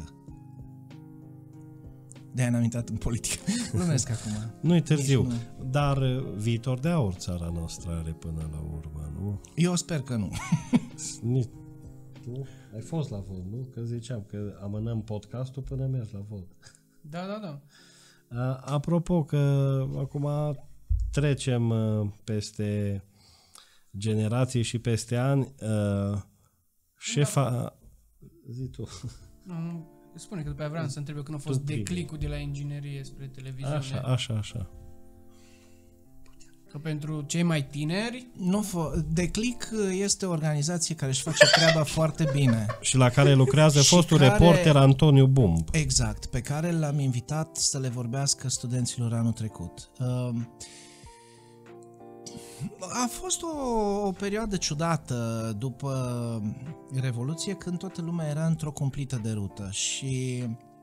Speaker 2: De-aia n-am intrat în politică. Glumesc acum.
Speaker 1: Nu-i târziu,
Speaker 2: nu.
Speaker 1: dar viitor de aur țara noastră are până la urmă, nu?
Speaker 2: Eu sper că nu.
Speaker 1: Nici, tu ai fost la vot, nu? Că ziceam că amânăm podcastul până mergi la vot.
Speaker 3: Da, da, da.
Speaker 1: A, apropo că acum trecem peste generații și peste ani, uh, șefa... Da. Zi tu.
Speaker 3: Nu, spune că după aia vreau să întreb când a fost declicul de la inginerie spre televiziune.
Speaker 1: Așa, așa, așa.
Speaker 3: Că pentru cei mai tineri...
Speaker 2: Nu, Declic este o organizație care își face treaba foarte bine.
Speaker 1: Și la care lucrează fostul
Speaker 2: care,
Speaker 1: reporter Antoniu Bumb.
Speaker 2: Exact, pe care l-am invitat să le vorbească studenților anul trecut. A fost o, o perioadă ciudată după Revoluție, când toată lumea era într-o cumplită derută și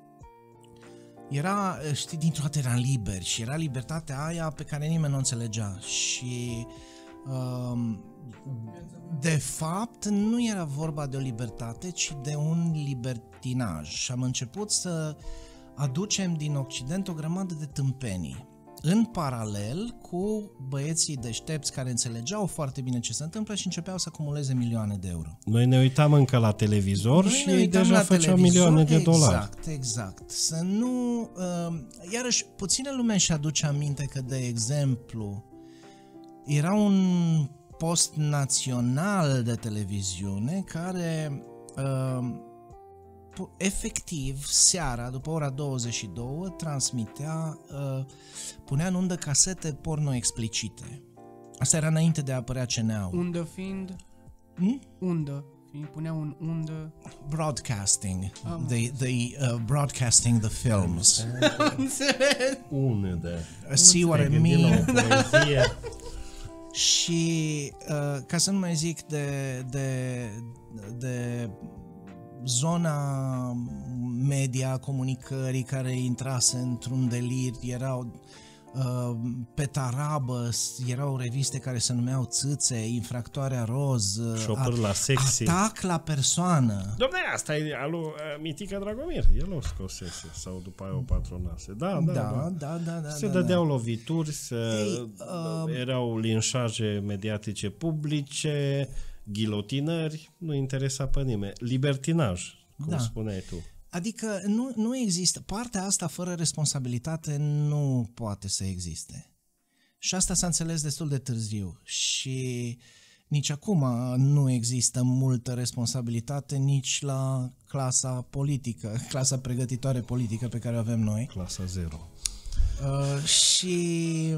Speaker 2: era, știi, dintr-o dată eram liberi și era libertatea aia pe care nimeni nu o înțelegea și um, de fapt nu era vorba de o libertate, ci de un libertinaj și am început să aducem din Occident o grămadă de tâmpenii în paralel cu băieții deștepți care înțelegeau foarte bine ce se întâmplă și începeau să acumuleze milioane de euro.
Speaker 1: Noi ne uitam încă la televizor
Speaker 2: Noi
Speaker 1: și ei deja făceau
Speaker 2: televizor,
Speaker 1: milioane de dolari.
Speaker 2: Exact, exact. Să nu... Uh, iarăși, puțină lume își aduce aminte că, de exemplu, era un post național de televiziune care uh, efectiv seara, după ora douăzeci și două, transmitea, uh, punea în undă casete porno explicite. Asta era înainte de a apărea C N A-ul.
Speaker 3: Undă fiind?
Speaker 2: Hmm?
Speaker 3: Undă. Fiind punea un undă...
Speaker 2: Broadcasting.
Speaker 3: Am
Speaker 2: the the uh, broadcasting the films.
Speaker 1: Unde?
Speaker 2: See what I
Speaker 1: Te-ai gândit
Speaker 2: mean?
Speaker 1: la o poezie?
Speaker 2: Și uh, ca să nu mai zic de, de, de zona media comunicării care intrase într-un delir, erau uh, pe tarabă, erau reviste care se numeau Țâțe, Infractoarea Roz,
Speaker 1: Șopăr la sexy.
Speaker 2: Atac la persoană.
Speaker 1: Dom'le, asta e alu uh, Mitica Dragomir. El o scosese sau după aia o patronase. Da, da,
Speaker 2: Da,
Speaker 1: da.
Speaker 2: da, da, da.
Speaker 1: Se
Speaker 2: da,
Speaker 1: dădeau
Speaker 2: da.
Speaker 1: lovituri, se,
Speaker 2: Ei, uh,
Speaker 1: erau linșaje mediatice publice, ghilotinări, nu interesa pe nimeni. Libertinaj, cum
Speaker 2: Da.
Speaker 1: spuneai tu.
Speaker 2: Adică nu, nu există, partea asta fără responsabilitate nu poate să existe. Și asta s-a înțeles destul de târziu și nici acum nu există multă responsabilitate nici la clasa politică, clasa pregătitoare politică pe care o avem noi.
Speaker 1: Clasa zero.
Speaker 2: Uh, și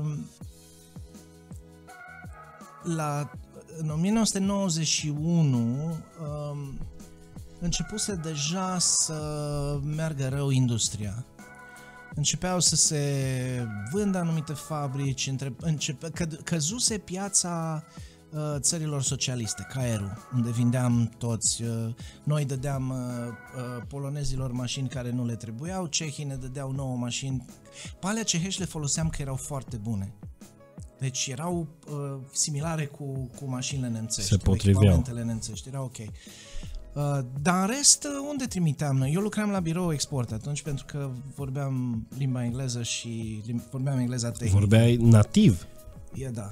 Speaker 2: la, în o mie nouă sute nouăzeci și unu um, începuse deja să meargă rău industria. Începeau să se vândă anumite fabrici, între, începe, că, căzuse piața uh, țărilor socialiste, K R U, unde vindeam toți. Uh, noi dădeam uh, uh, polonezilor mașini care nu le trebuiau, cehii ne dădeau nouă mașini. Pe alea cehești le foloseam că erau foarte bune. Deci erau uh, similare cu, cu mașinile nemțești.
Speaker 1: Se potriveau.
Speaker 2: Echipamentele nemțești, era ok. Uh, dar în rest, unde trimiteam noi? Eu lucram la birou export atunci pentru că vorbeam limba engleză și lim- vorbeam engleza tehnică.
Speaker 1: Vorbeai nativ.
Speaker 2: E, da.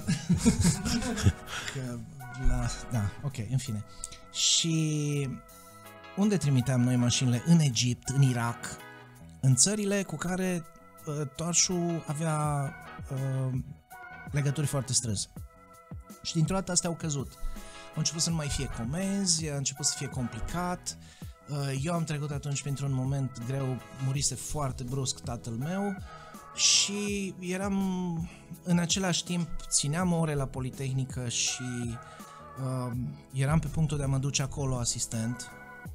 Speaker 2: că la, da, ok, în fine. Și unde trimiteam noi mașinile? În Egipt, în Irak, în țările cu care uh, Toarșu avea uh, legături foarte strânse. Și dintr-o dată astea au căzut. Au început să nu mai fie comenzi, a început să fie complicat. Eu am trecut atunci printr-un moment greu, murise foarte brusc tatăl meu și eram, în același timp, țineam ore la Politehnică și uh, eram pe punctul de a mă duce acolo asistent.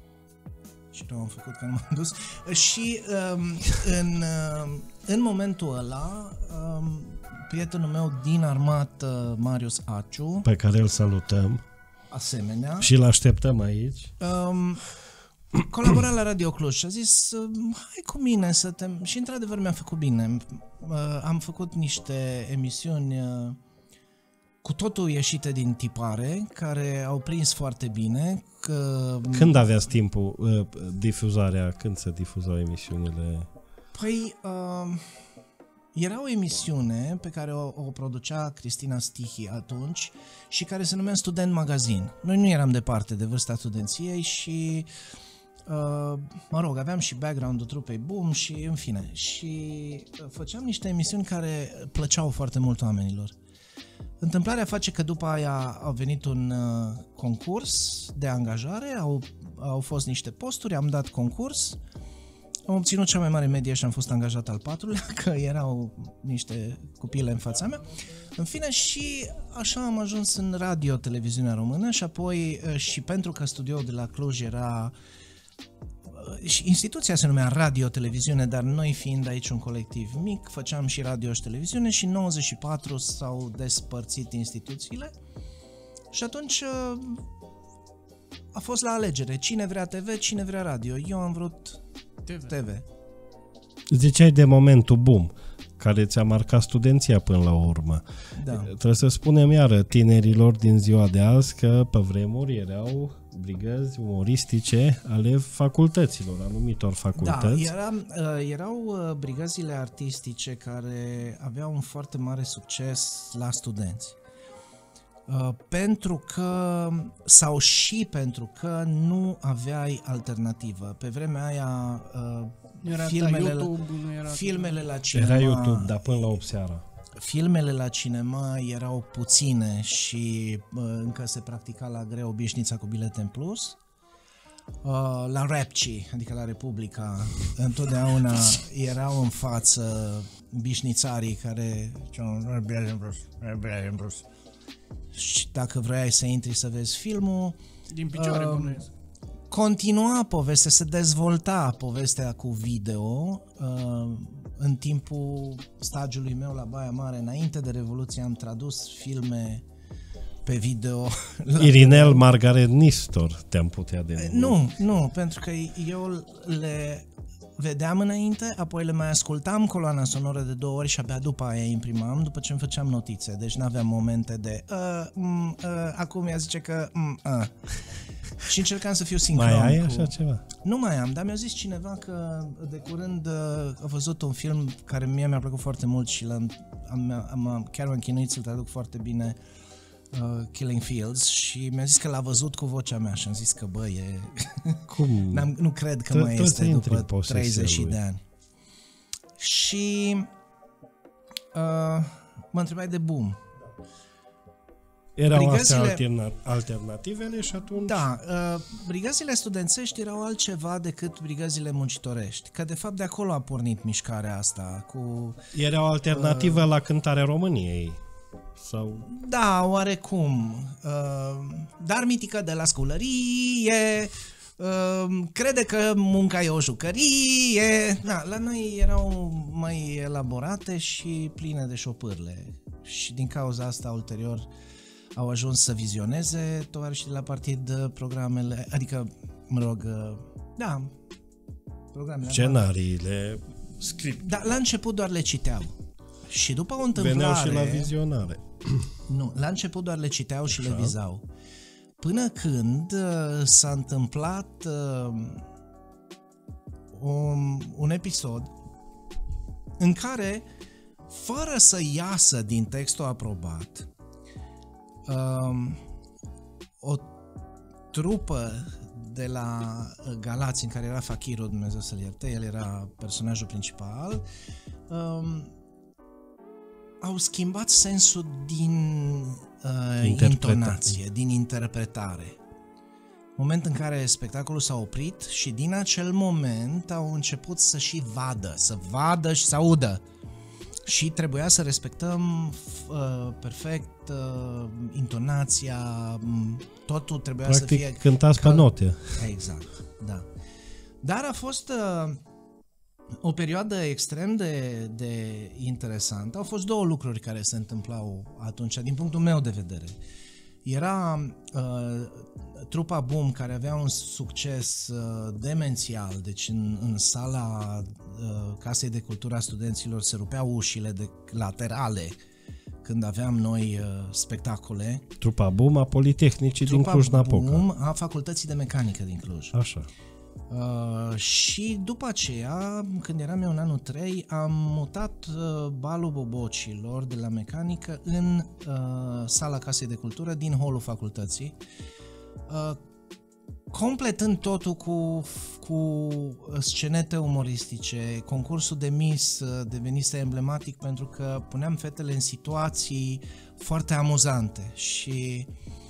Speaker 2: Și rău am făcut că nu m-am dus. Și um, în, uh, în momentul ăla, um, prietenul meu din armată, Marius Aciu,
Speaker 1: Pe care îl salutăm.
Speaker 2: asemenea,
Speaker 1: Și îl așteptăm aici.
Speaker 2: um, colabora la Radio Cluj și a zis hai cu mine să te... Și într-adevăr mi-a făcut bine. Uh, am făcut niște emisiuni uh, cu totul ieșite din tipare, care au prins foarte bine. Că...
Speaker 1: Când aveați timpul, uh, difuzarea, când se difuzau emisiunile?
Speaker 2: Păi, uh, era o emisiune pe care o, o producea Cristina Stichi atunci și care se numea Student Magazin. Noi nu eram departe de vârsta studenției și, uh, mă rog, aveam și background-ul trupei Boom și, în fine, și uh, făceam niște emisiuni care plăceau foarte mult oamenilor. Întâmplarea face că după aia a venit un uh, concurs de angajare, au, au fost niște posturi, am dat concurs, am obținut cea mai mare medie și am fost angajat al patrulea, că erau niște copile în fața mea. În fine, și așa am ajuns în radio, televiziunea română și apoi și pentru că studioul de la Cluj era... Și instituția se numea Radio Televiziune, dar noi fiind aici un colectiv mic, făceam și radio și televiziune și în nouăzeci și patru s-au despărțit instituțiile și atunci a fost la alegere. Cine vrea T V, cine vrea radio. Eu am vrut
Speaker 3: T V.
Speaker 2: T V.
Speaker 1: Ziceai de momentul boom, care ți-a marcat studenția până la urmă.
Speaker 2: Da.
Speaker 1: Trebuie să spunem iară tinerilor din ziua de azi că pe vremuri erau brigăzi umoristice ale facultăților, anumitor facultăți.
Speaker 2: Da, era, erau brigăzile artistice care aveau un foarte mare succes la studenți. Pentru că, sau și pentru că nu aveai alternativă. Pe vremea aia
Speaker 3: Nu era
Speaker 2: filmele,
Speaker 3: YouTube, nu era...
Speaker 2: filmele la cinema...
Speaker 1: Era YouTube, dar până la opt seara.
Speaker 2: Filmele la cinema erau puține și uh, încă se practica la greu obișnița cu bilete în plus. Uh, la Rapci, adică la Republica, întotdeauna erau în față bișnițarii care și dacă vrei să intri să vezi filmul,
Speaker 3: Din picioare,
Speaker 2: uh,
Speaker 3: bănuiesc.
Speaker 2: continua povestea, se dezvolta povestea cu video uh, în timpul stagiului meu la Baia Mare. Înainte de Revoluție am tradus filme pe video.
Speaker 1: Irinel Margaret Nistor te-am putea de...
Speaker 2: Nu, nu, pentru că eu le vedeam înainte, apoi le mai ascultam coloana sonoră de două ori și abia după aia imprimam, după ce îmi făceam notițe. Deci n-aveam momente de uh, mm, uh, acum ea zice că mm, uh. Și încercam să fiu sincron.
Speaker 1: Mai ai
Speaker 2: cu...
Speaker 1: așa ceva?
Speaker 2: Nu mai am, dar mi-a zis cineva că de curând uh, a văzut un film care mie mi-a plăcut foarte mult și l-am, am, am, am, chiar m-am chinuit să-l traduc foarte bine, uh, Killing Fields, și mi-a zis că l-a văzut cu vocea mea și am zis că bă, e...
Speaker 1: Cum?
Speaker 2: N-am, nu cred că
Speaker 1: Tot-
Speaker 2: mai
Speaker 1: tot
Speaker 2: este
Speaker 1: intri în
Speaker 2: după
Speaker 1: posesia
Speaker 2: treizeci
Speaker 1: lui.
Speaker 2: de ani. Și uh, mă întrebai de Boom.
Speaker 1: Erau
Speaker 2: Brigăzile-
Speaker 1: astea alterna- alternativele și atunci...
Speaker 2: Da, uh, brigăzile studențești erau altceva decât brigăzile muncitorești, că de fapt de acolo a pornit mișcarea asta cu...
Speaker 1: Era o alternativă la cântarea României. Sau...
Speaker 2: Da, oarecum. Uh, dar mitică de la sculărie, uh, crede că munca e o jucărie. Da, la noi erau mai elaborate și pline de șopârle. Și din cauza asta, ulterior, au ajuns să vizioneze tovarășii de la partid programele, adică, mă rog, uh, da, programele.
Speaker 1: Scenariile, script.
Speaker 2: Da, la început doar le citeau. Și după o întâmplare...
Speaker 1: Veneau și la vizionare.
Speaker 2: Nu, la început doar le citeau și le vizau. Până când uh, s-a întâmplat uh, un, un episod în care, fără să iasă din textul aprobat, uh, o trupă de la Galați, în care era Fakirul, Dumnezeu să-l ierte, el era personajul principal, uh, au schimbat sensul din uh, intonație, din interpretare. Moment în care spectacolul s-a oprit și din acel moment au început să și vadă, să vadă și să audă. Și trebuia să respectăm uh, perfect uh, intonația, totul trebuia
Speaker 1: Practic,
Speaker 2: să fie...
Speaker 1: cântați pe note.
Speaker 2: Exact, da. Dar a fost uh, o perioadă extrem de, de interesantă. Au fost două lucruri care se întâmplau atunci, din punctul meu de vedere. Era uh, trupa Boom, care avea un succes uh, demențial, deci în, în sala uh, Casei de Cultură a Studenților se rupeau ușile de laterale când aveam noi uh, spectacole.
Speaker 1: Trupa Boom a Politehnicii din
Speaker 2: Trupa
Speaker 1: Cluj-Napoca.
Speaker 2: Boom a Facultății de Mecanică din Cluj.
Speaker 1: Așa.
Speaker 2: Uh, și după aceea, când eram eu în anul trei, am mutat uh, balul bobocilor de la mecanică în uh, sala Casei de Cultură din holul facultății, uh, completând totul cu, cu scenete umoristice. Concursul de Miss uh, devenise emblematic pentru că puneam fetele în situații foarte amuzante și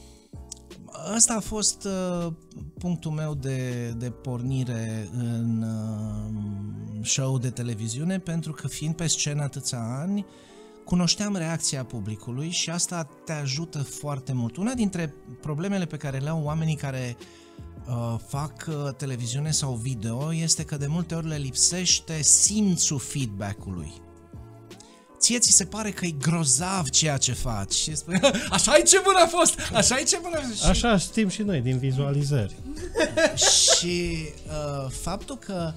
Speaker 2: ăsta a fost uh, punctul meu de, de pornire în uh, show de televiziune, pentru că fiind pe scenă atâția ani, cunoșteam reacția publicului și asta te ajută foarte mult. Una dintre problemele pe care le au oamenii care uh, fac uh, televiziune sau video este că de multe ori le lipsește simțul feedback-ului. Ție ți se pare că e grozav ceea ce faci și spui, așa e ce bun a fost, așa e ce bun a fost.
Speaker 1: Așa știm și noi din vizualizări.
Speaker 2: Și uh, faptul că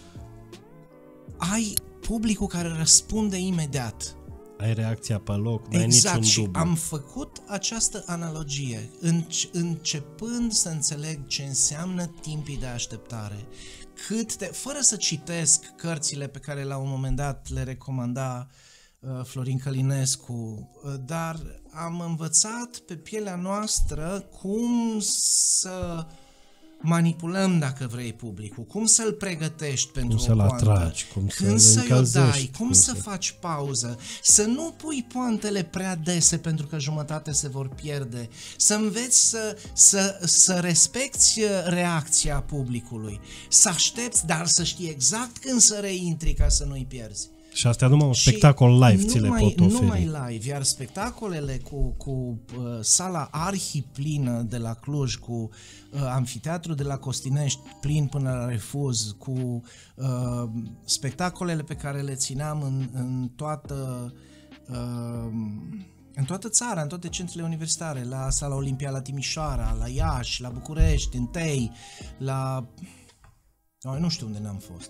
Speaker 2: ai publicul care răspunde imediat.
Speaker 1: Ai reacția pe loc, n-ai
Speaker 2: Exact,
Speaker 1: niciun
Speaker 2: și
Speaker 1: dublu.
Speaker 2: am făcut această analogie, înce- începând să înțeleg ce înseamnă timpii de așteptare, cât de, fără să citesc cărțile pe care la un moment dat le recomanda uh, Florin Călinescu, uh, dar am învățat pe pielea noastră cum să manipulăm, dacă vrei, publicul, cum să-l pregătești pentru
Speaker 1: Cum
Speaker 2: o
Speaker 1: să-l
Speaker 2: poantă,
Speaker 1: atragi, cum
Speaker 2: când
Speaker 1: să-l
Speaker 2: să-i o
Speaker 1: încălzești,
Speaker 2: dai, cum,
Speaker 1: cum
Speaker 2: să
Speaker 1: să-
Speaker 2: faci pauză, să nu pui poantele prea dese pentru că jumătate se vor pierde, să înveți să, să, să respecti reacția publicului, să aștepți, dar să știi exact când să reintri ca să nu-i pierzi.
Speaker 1: Și astea numai un
Speaker 2: Și
Speaker 1: spectacol live ți le
Speaker 2: numai,
Speaker 1: pot oferi.
Speaker 2: numai live, iar spectacolele cu, cu uh, sala arhiplină de la Cluj, cu uh, amfiteatru de la Costinești plin până la refuz, cu uh, spectacolele pe care le țineam în, în toată uh, în toată țara, în toate centrele universitare, la Sala Olimpia la Timișoara, la Iași, la București, în Tei, la... Oh, nu știu unde n-am fost.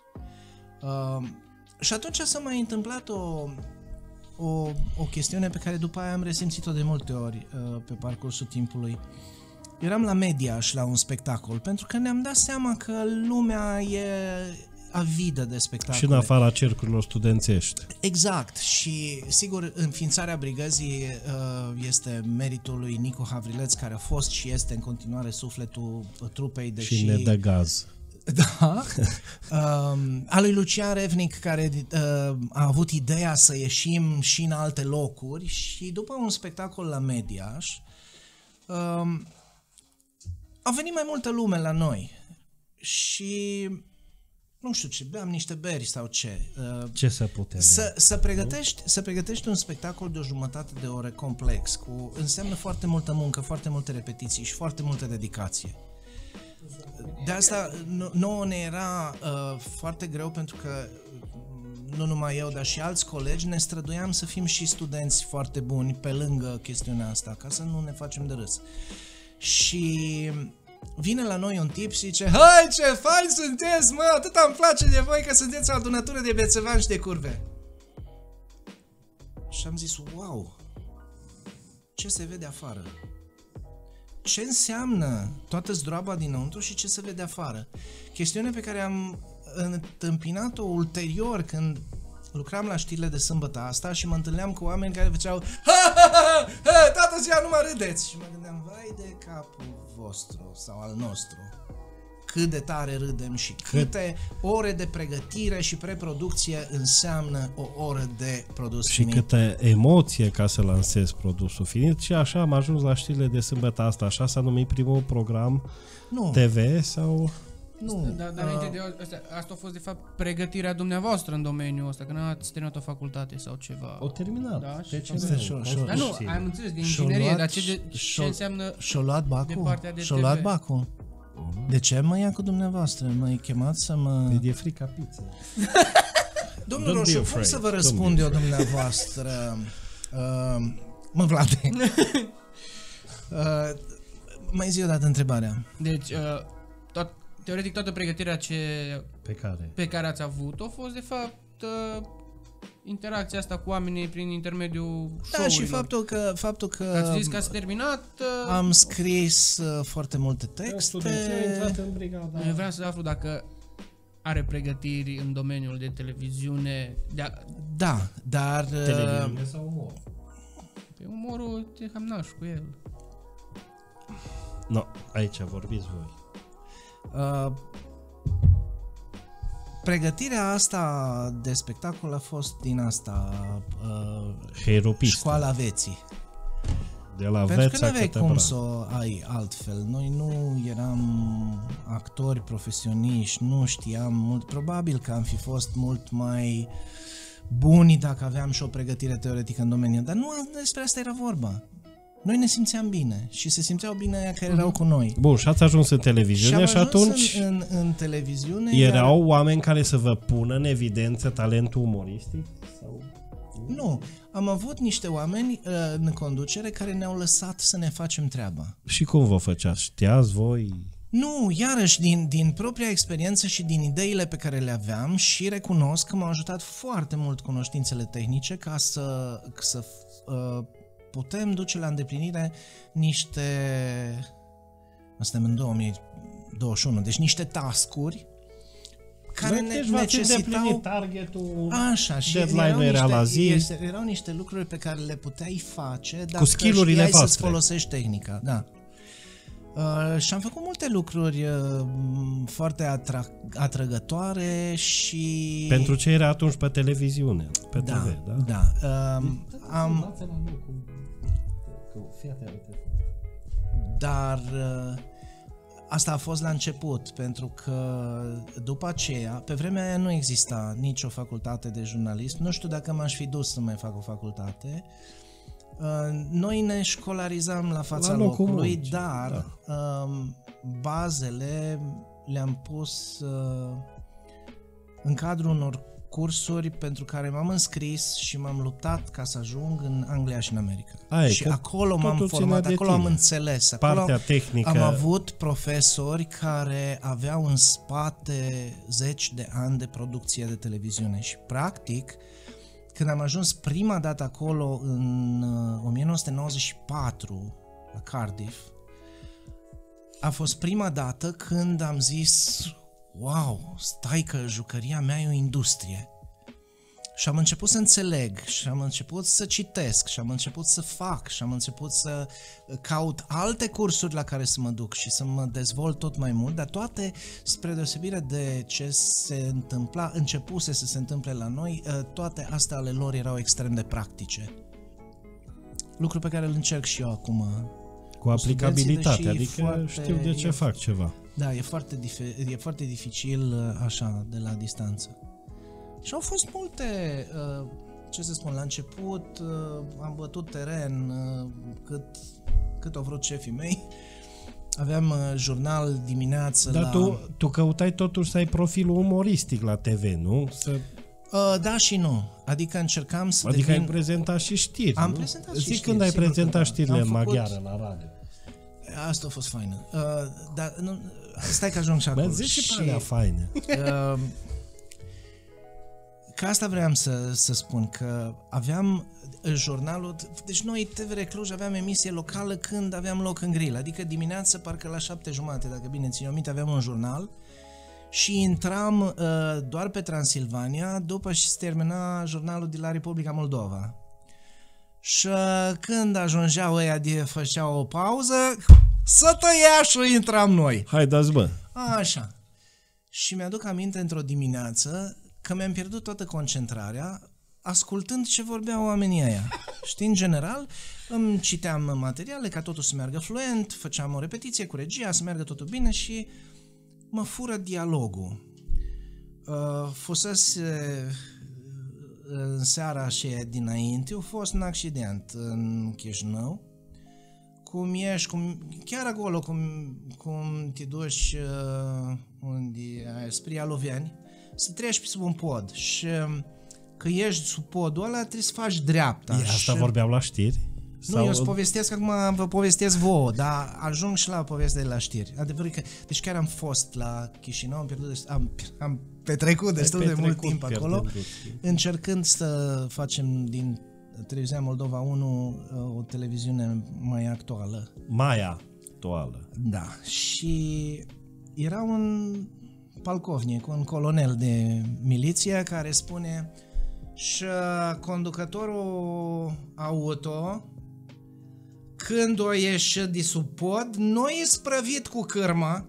Speaker 2: Uh, și atunci s-a mai întâmplat o, o, o chestiune pe care după aia am resimțit-o de multe ori uh, pe parcursul timpului. Eram la Mediaș la un spectacol, pentru că ne-am dat seama că lumea e avidă de spectacole.
Speaker 1: Și în afara cercurilor studențești.
Speaker 2: Exact, și sigur înființarea brigăzii uh, este meritul lui Nicu Havrileț, care a fost și este în continuare sufletul trupei, deși...
Speaker 1: Și ne dă gaz.
Speaker 2: Da. uh, a lui Lucian Revnic, care uh, a avut ideea să ieșim și în alte locuri, și după un spectacol la Mediaș uh, a venit mai multă lume la noi și nu știu ce, beam niște beri sau ce. Uh,
Speaker 1: Ce să putem?
Speaker 2: Să, să, pregătești, să pregătești un spectacol de o jumătate de oră complex, cu înseamnă foarte multă muncă, foarte multe repetiții și foarte multă dedicație. De asta nouă ne era uh, foarte greu, pentru că nu numai eu, dar și alți colegi ne străduiam să fim și studenți foarte buni pe lângă chestiunea asta, ca să nu ne facem de râs. Și vine la noi un tip și zice: hai, ce fain sunteți, mă, atât îmi place de voi că sunteți o adunătură de bețevani și de curve. Și am zis: wow, ce se vede afară? Ce înseamnă toată zdroaba dinăuntru și ce se vede afară? Chestiune pe care am întâmpinat-o ulterior când lucram la știrile de sâmbătă asta și mă întâlneam cu oameni care făceau: ha, ha, ha, ha, toată ziua nu mă râdeți! Și mă gândeam: vai de capul vostru sau al nostru, cât de tare râdem și câte ore de pregătire și preproducție înseamnă o oră de produs
Speaker 1: Și
Speaker 2: finit.
Speaker 1: câtă emoție ca să lansezi produsul finit. Și așa am ajuns la știrile de sâmbătă asta. Așa s-a numit primul program
Speaker 2: Nu,
Speaker 1: T V sau...
Speaker 2: nu.
Speaker 3: Dar, dar înainte de asta, asta a fost de fapt pregătirea dumneavoastră în domeniul ăsta, că n-ați terminat o facultate sau ceva.
Speaker 1: O terminat.
Speaker 3: Da,
Speaker 1: De
Speaker 3: și
Speaker 1: ce
Speaker 2: asta
Speaker 1: nu?
Speaker 2: și-o-
Speaker 1: O
Speaker 2: și-o-
Speaker 3: Dar nu,
Speaker 1: știu.
Speaker 3: am înțeles, de
Speaker 2: Și-o
Speaker 3: inginerie,
Speaker 2: luat-
Speaker 3: dar ce, de, ce
Speaker 2: și-o-
Speaker 3: înseamnă
Speaker 2: Și-o luat
Speaker 3: de
Speaker 2: bacul?
Speaker 3: partea de
Speaker 2: Și-o
Speaker 3: T V?
Speaker 2: luat bacul? De ce mă ia cu dumneavoastră? Mă chemați să mă...
Speaker 1: E frica pizza.
Speaker 2: Domnul
Speaker 1: Don't be
Speaker 2: Roșu, cum
Speaker 1: afraid.
Speaker 2: să vă
Speaker 1: Don't
Speaker 2: răspund
Speaker 1: be
Speaker 2: eu dumneavoastră? Uh, mă, Vlade. uh, mai zi o dată întrebarea.
Speaker 3: Deci, uh, tot, teoretic toată pregătirea ce,
Speaker 1: Pe care?
Speaker 3: pe care ați avut-o a fost de fapt uh, interacția asta cu oamenii prin intermediul
Speaker 2: Da,
Speaker 3: show-urilor.
Speaker 2: și faptul că, faptul că
Speaker 3: Ați zis că ați terminat... Uh,
Speaker 2: am scris uh, foarte multe
Speaker 1: Studenții au intrat
Speaker 2: texte.
Speaker 1: în brigada.
Speaker 3: Eu vreau să aflu dacă are pregătiri în domeniul de televiziune, de a,
Speaker 2: Da, dar... uh,
Speaker 1: Televiziune sau umor?
Speaker 3: pe umorul te cam naș cu el.
Speaker 1: No, aici vorbiți voi.
Speaker 2: Uh, pregătirea asta de spectacol a fost din asta, uh,
Speaker 1: Heiropistă.
Speaker 2: școala veții.
Speaker 1: De la
Speaker 2: Pentru că
Speaker 1: Veța
Speaker 2: nu aveai
Speaker 1: câte
Speaker 2: cum
Speaker 1: bra.
Speaker 2: să o ai altfel. Noi nu eram actori profesioniști, nu știam mult. Probabil că am fi fost mult mai buni dacă aveam și o pregătire teoretică în domeniu, dar nu despre asta era vorba. Noi ne simțeam bine și se simțeau bine aia care erau cu noi.
Speaker 1: Bun, și ați ajuns în
Speaker 2: Și am
Speaker 1: televiziune și,
Speaker 2: ajuns
Speaker 1: atunci
Speaker 2: în, în, în televiziune.
Speaker 1: erau oameni care să vă pună în evidență talentul umoristic? Sau...
Speaker 2: Iar, nu, am avut niște oameni uh, în conducere care ne-au lăsat să ne facem treaba.
Speaker 1: Și cum vă făceați? Știați voi?
Speaker 2: Nu, iarăși, din, din propria experiență și din ideile pe care le aveam, și recunosc că m-au ajutat foarte mult cunoștințele tehnice ca să, să uh, putem duce la îndeplinire niște... Suntem în două mii douăzeci și unu, deci niște task-uri care ne necesitau...
Speaker 1: targetul.
Speaker 2: Așa, și
Speaker 1: Deadline-ul
Speaker 2: erau,
Speaker 1: era
Speaker 2: niște,
Speaker 1: la zi.
Speaker 2: este, erau niște lucruri pe care le puteai face dacă
Speaker 1: skill-urile
Speaker 2: știai să-ți
Speaker 1: voastre.
Speaker 2: folosești tehnica. Da. Uh, și am făcut multe lucruri uh, foarte atra- atrăgătoare și...
Speaker 1: Pentru ce era atunci pe televiziune, pe
Speaker 2: da,
Speaker 1: T V, da?
Speaker 2: Da. Uh, am... Dar uh, asta a fost la început, pentru că după aceea, pe vremea aia nu exista nicio facultate de jurnalist. Nu știu dacă m-aș fi dus să mai fac o facultate. Uh, noi ne școlarizam la fața
Speaker 1: la
Speaker 2: locului,
Speaker 1: muncii,
Speaker 2: dar da. uh, bazele le-am pus uh, în cadrul unor cursuri pentru care m-am înscris și m-am luptat ca să ajung în Anglia și în America.
Speaker 1: Ai,
Speaker 2: și acolo m-am format, acolo am înțeles. Acolo
Speaker 1: partea tehnică.
Speaker 2: Am avut profesori care aveau în spate zeci de ani de producție de televiziune și practic când am ajuns prima dată acolo în uh, o mie nouă sute nouăzeci și patru la Cardiff, a fost prima dată când am zis wow, stai că jucăria mea e o industrie. Și am început să înțeleg și am început să citesc și am început să fac și am început să caut alte cursuri la care să mă duc și să mă dezvolt tot mai mult, dar toate, spre deosebire de ce se întâmpla, începuse să se întâmple la noi, toate astea ale lor erau extrem de practice. Lucru pe care îl încerc și eu acum.
Speaker 1: Cu aplicabilitate, adică
Speaker 2: foarte,
Speaker 1: știu de ce
Speaker 2: e,
Speaker 1: fac ceva.
Speaker 2: Da, e foarte, dif- e foarte dificil așa, de la distanță. Și au fost multe, uh, ce să spun, la început uh, am bătut teren uh, cât, cât au vrut șefii mei. Aveam uh, jurnal dimineață.
Speaker 1: Dar
Speaker 2: la...
Speaker 1: tu, tu căutai totuși să ai profilul umoristic la T V, nu? Să...
Speaker 2: Uh, da și nu. Adică încercam să
Speaker 1: Adică
Speaker 2: devin...
Speaker 1: ai prezentat și știri,
Speaker 2: Am
Speaker 1: nu?
Speaker 2: prezentat și
Speaker 1: Zic
Speaker 2: știri,
Speaker 1: când ai
Speaker 2: sigur
Speaker 1: prezentat
Speaker 2: da.
Speaker 1: știrile
Speaker 2: Am făcut...
Speaker 1: maghiare la radio.
Speaker 2: Asta a fost faină. Uh, dar nu, stai că ajung și acolo.
Speaker 1: Bă, zici și pe alea faine.
Speaker 2: Uh, Că asta vreau să, să spun, că aveam jurnalul, deci noi T V R Cluj aveam emisie locală când aveam loc în grill, adică dimineața, parcă la șapte jumate, dacă bine țin eu minte, aveam un jurnal și intram uh, doar pe Transilvania după ce se termina jurnalul de la Republica Moldova. Și uh, când ajungeau ăia de făceau o pauză, să tăia și intram noi.
Speaker 1: Hai, dați bă.
Speaker 2: Așa. Și mi-aduc aminte într-o dimineață că mi-am pierdut toată concentrarea ascultând ce vorbeau oamenii ăia. Știi, în general, îmi citeam materiale ca totul să meargă fluent, făceam o repetiție cu regia, să meargă totul bine și mă fură dialogul. Uh, fusese în seara aceea dinainte, a fost un accident în Chișinău, cum ești, cum, chiar acolo cum, cum te duci uh, unde ai spre Aloveni, să treci pe sub un pod și că ești sub podul ăla trebuie să faci dreapta.
Speaker 1: E, asta
Speaker 2: și...
Speaker 1: vorbeau la știri?
Speaker 2: Nu, sau... eu îți povestesc, acum vă povestesc vouă, dar ajung și la povestea de la știri. Adevărul că, deci chiar am fost la Chișinău, am, pierdut, am, am petrecut destul de mult timp acolo, pierdut. Încercând să facem din Televiziunea Moldova unu o televiziune mai actuală.
Speaker 1: Mai actuală.
Speaker 2: Da, și era un palcovnic, un colonel de miliție care spune și conducătorul auto când o ieși de sub pod, noi e sprăvit cu cârma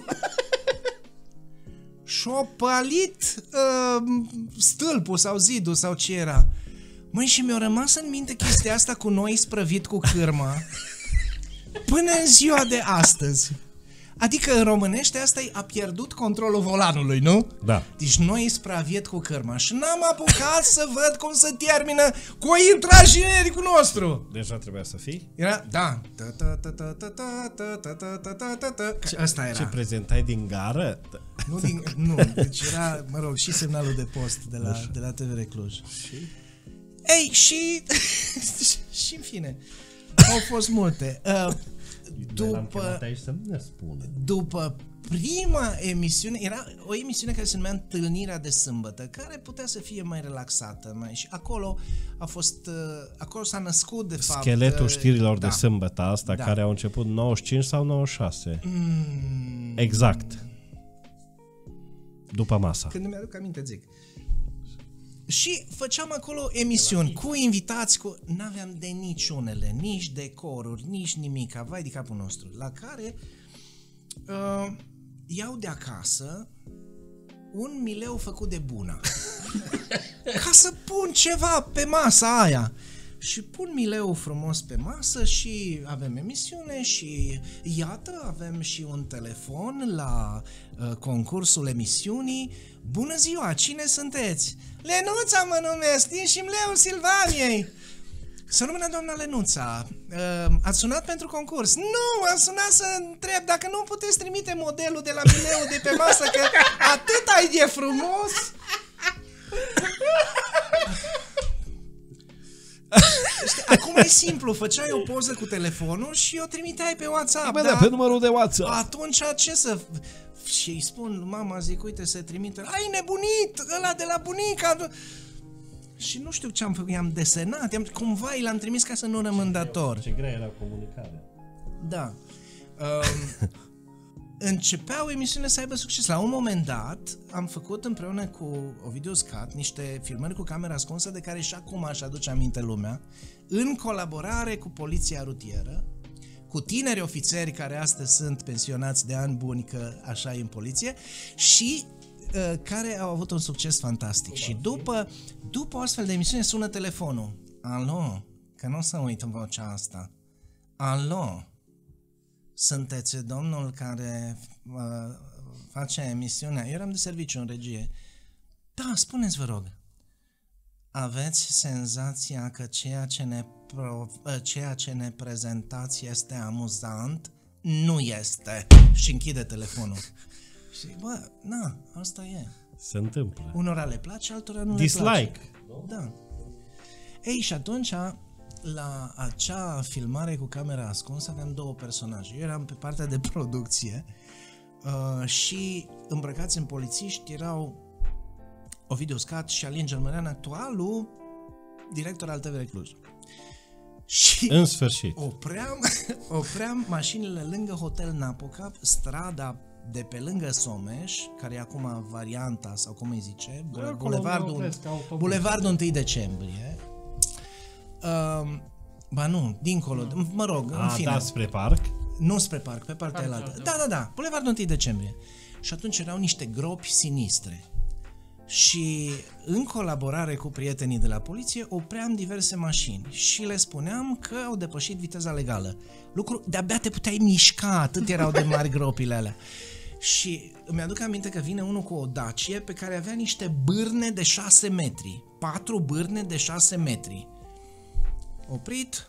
Speaker 2: și-o palit uh, stâlpul sau zidul sau ce era. Măi, și mi-a rămas în minte chestia asta cu noi sprăvit cu cârma până în ziua de astăzi. Adică în românește asta a pierdut controlul volanului, nu?
Speaker 1: Da.
Speaker 2: Deci noi spraviet cu cârma și n-am apucat să văd cum se termină cu o intrare genericul nostru.
Speaker 1: Deja trebuia să fii?
Speaker 2: Era, da. Asta era.
Speaker 1: Ce prezentai din gară?
Speaker 2: Nu, din, nu, deci era, mă rog, și semnalul de post de la, de la T V R Cluj.
Speaker 1: Și?
Speaker 2: Ei, și... și în fine, au fost multe. Uh, După,
Speaker 1: aici să ne spună.
Speaker 2: după prima emisiune, era o emisiune care se numea Întâlnirea de Sâmbătă, care putea să fie mai relaxată, mai, și acolo a fost, acolo s-a născut de fapt
Speaker 1: scheletul știrilor
Speaker 2: da.
Speaker 1: de sâmbătă asta, da. Care au început nouăzeci și cinci sau nouăzeci și șase. Mm. Exact. După masa.
Speaker 2: Când mi-aduc aminte, zic. Și făceam acolo emisiuni cu invitați, cu... n-aveam de niciunele, nici decoruri, nici nimic, vai de capul nostru, la care uh, iau de acasă un mileu făcut de Buna ca să pun ceva pe masa aia. Și pun mileu frumos pe masă și avem emisiune și iată, avem și un telefon la uh, concursul emisiunii. Bună ziua, cine sunteți? Lenuța mă numesc, din Șimleu Silvaniei. Să rămână doamna Lenuța, uh, ați sunat pentru concurs? Nu, am sunat să întreb dacă nu puteți trimite modelul de la mileu de pe masă, că atât ai de frumos. Acum e simplu, făceai o poză cu telefonul și o trimiteai pe WhatsApp.
Speaker 1: Da, pe numărul de WhatsApp.
Speaker 2: Atunci ce să... Și îi spun, mama, zic, uite, se trimite. Ai nebunit, ăla de la bunica. Și nu știu ce am făcut, i-am desenat, i-am, cumva l-am trimis ca să nu rămân dator.
Speaker 1: Ce grea era comunicarea.
Speaker 2: Da. Um, începeau emisiunile să aibă succes. La un moment dat am făcut împreună cu Ovidiu Scat niște filmări cu camera ascunsă de care și acum aș aduce aminte lumea, în colaborare cu Poliția Rutieră, cu tineri ofițeri care astăzi sunt pensionați de ani buni, că așa e în poliție, și uh, care au avut un succes fantastic. Și după, după o astfel de emisiune sună telefonul. Alo, că nu o să uit în vocea asta. Alo, sunteți domnul care uh, face emisiunea? Eu eram de serviciu în regie. Da, spuneți, vă rog. Aveți senzația că ceea ce ne, pro, uh, ceea ce ne prezentați este amuzant? Nu este. Și închide telefonul. Și bă, na, asta e.
Speaker 1: Se întâmplă.
Speaker 2: Unora le place, altora nu
Speaker 1: Dislike.
Speaker 2: le place. Da. Ei, și atunci, la acea filmare cu camera ascunsă, aveam două personaje. Eu eram pe partea de producție uh, și îmbrăcați în polițiști erau Ovidiu Scat și Alin Germărean, actualul director al T V R Cluj. Și
Speaker 1: în sfârșit
Speaker 2: opream, opream mașinile lângă Hotel Napoca, strada de pe lângă Someș, care e acum varianta, sau cum îi zice, Bulevardul, Bulevardul întâi decembrie. Uh, ba nu, dincolo, mă rog,
Speaker 1: A,
Speaker 2: în fine.
Speaker 1: da, spre parc?
Speaker 2: Nu spre parc, pe partea
Speaker 3: Parc,
Speaker 2: altă.
Speaker 3: da,
Speaker 2: Da, da, da, Bulevardul întâi decembrie. Și atunci erau niște gropi sinistre. Și în colaborare cu prietenii de la poliție opream diverse mașini și le spuneam că au depășit viteza legală. Lucru, de-abia te puteai mișca, atât erau de mari gropile alea. Și îmi aduc aminte că vine unul cu o Dacie pe care avea niște bârne de șase metri. Patru bârne de șase metri. Oprit.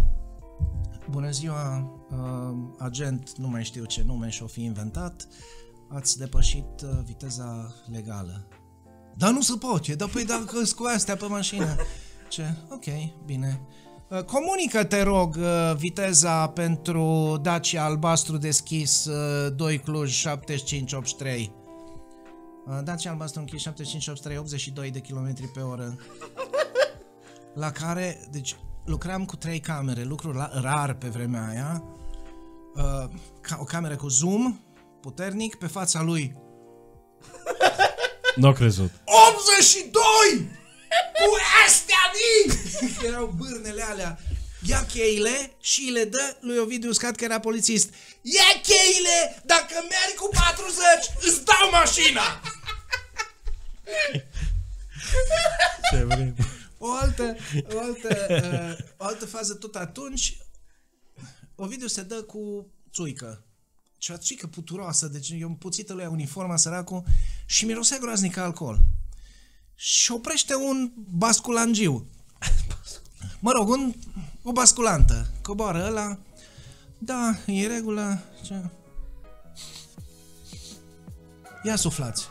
Speaker 2: Bună ziua, uh, agent, nu mai știu ce nume și-o fi inventat. Ați depășit uh, viteza legală. Dar nu se poate, dar păi dacă cu astea pe mașină. Ce? Ok, bine. Uh, comunică, te rog, uh, viteza pentru Dacia albastru deschis uh, doi Cluj șaptezeci și cinci optzeci și trei. Uh, Dacia albastru închis șaptezeci și cinci optzeci și trei, optzeci și doi de kilometri pe oră. La care, deci, lucram cu trei camere, lucru rar pe vremea aia. Uh, ca, o cameră cu zoom puternic pe fața lui.
Speaker 1: Nu a crezut.
Speaker 2: optzeci și doi! Cu astea din! Erau bârnele alea. Ia cheile și le dă lui Ovidiu Scat, că era polițist. Ia cheile! Dacă mergi cu patruzeci, îți dau mașina!
Speaker 1: Ce vrem.
Speaker 2: O altă, o altă, uh, o altă fază tot atunci, Ovidiu se dă cu țuică. Cea țuică puturoasă, deci eu împuțită lui uniforma săracul și mirosea groaznic alcool. Și oprește un basculangiu. Mă rog, un, o basculantă. Coboară ăla. Da, e regulă. Ce? Ia suflați.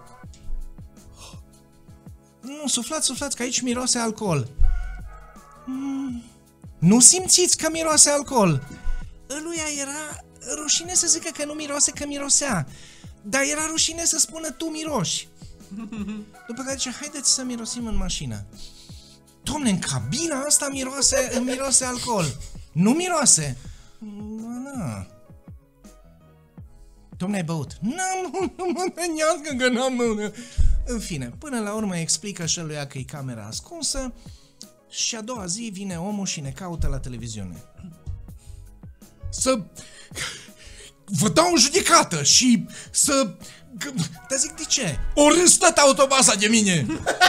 Speaker 2: Nu, suflați, suflați, că aici miroase alcool. Mm, nu simțiți că miroase alcool. Ăluia era rușine să zică că nu miroase, că mirosea. Dar era rușine să spună tu miroși. După care zice, haideți să mirosim în mașină. Dom'le, în cabina asta miroase, miroase alcool. Nu miroase. Ba, na. Dom'le, ai băut? N-am, nu mă tăiască că n-am băut. În fine, până la urmă explică și lui că e camera ascunsă și a doua zi vine omul și ne caută la televiziune. Să vă dau în judecată și să... Dar zic, de ce? O râs tot autobaza de mine!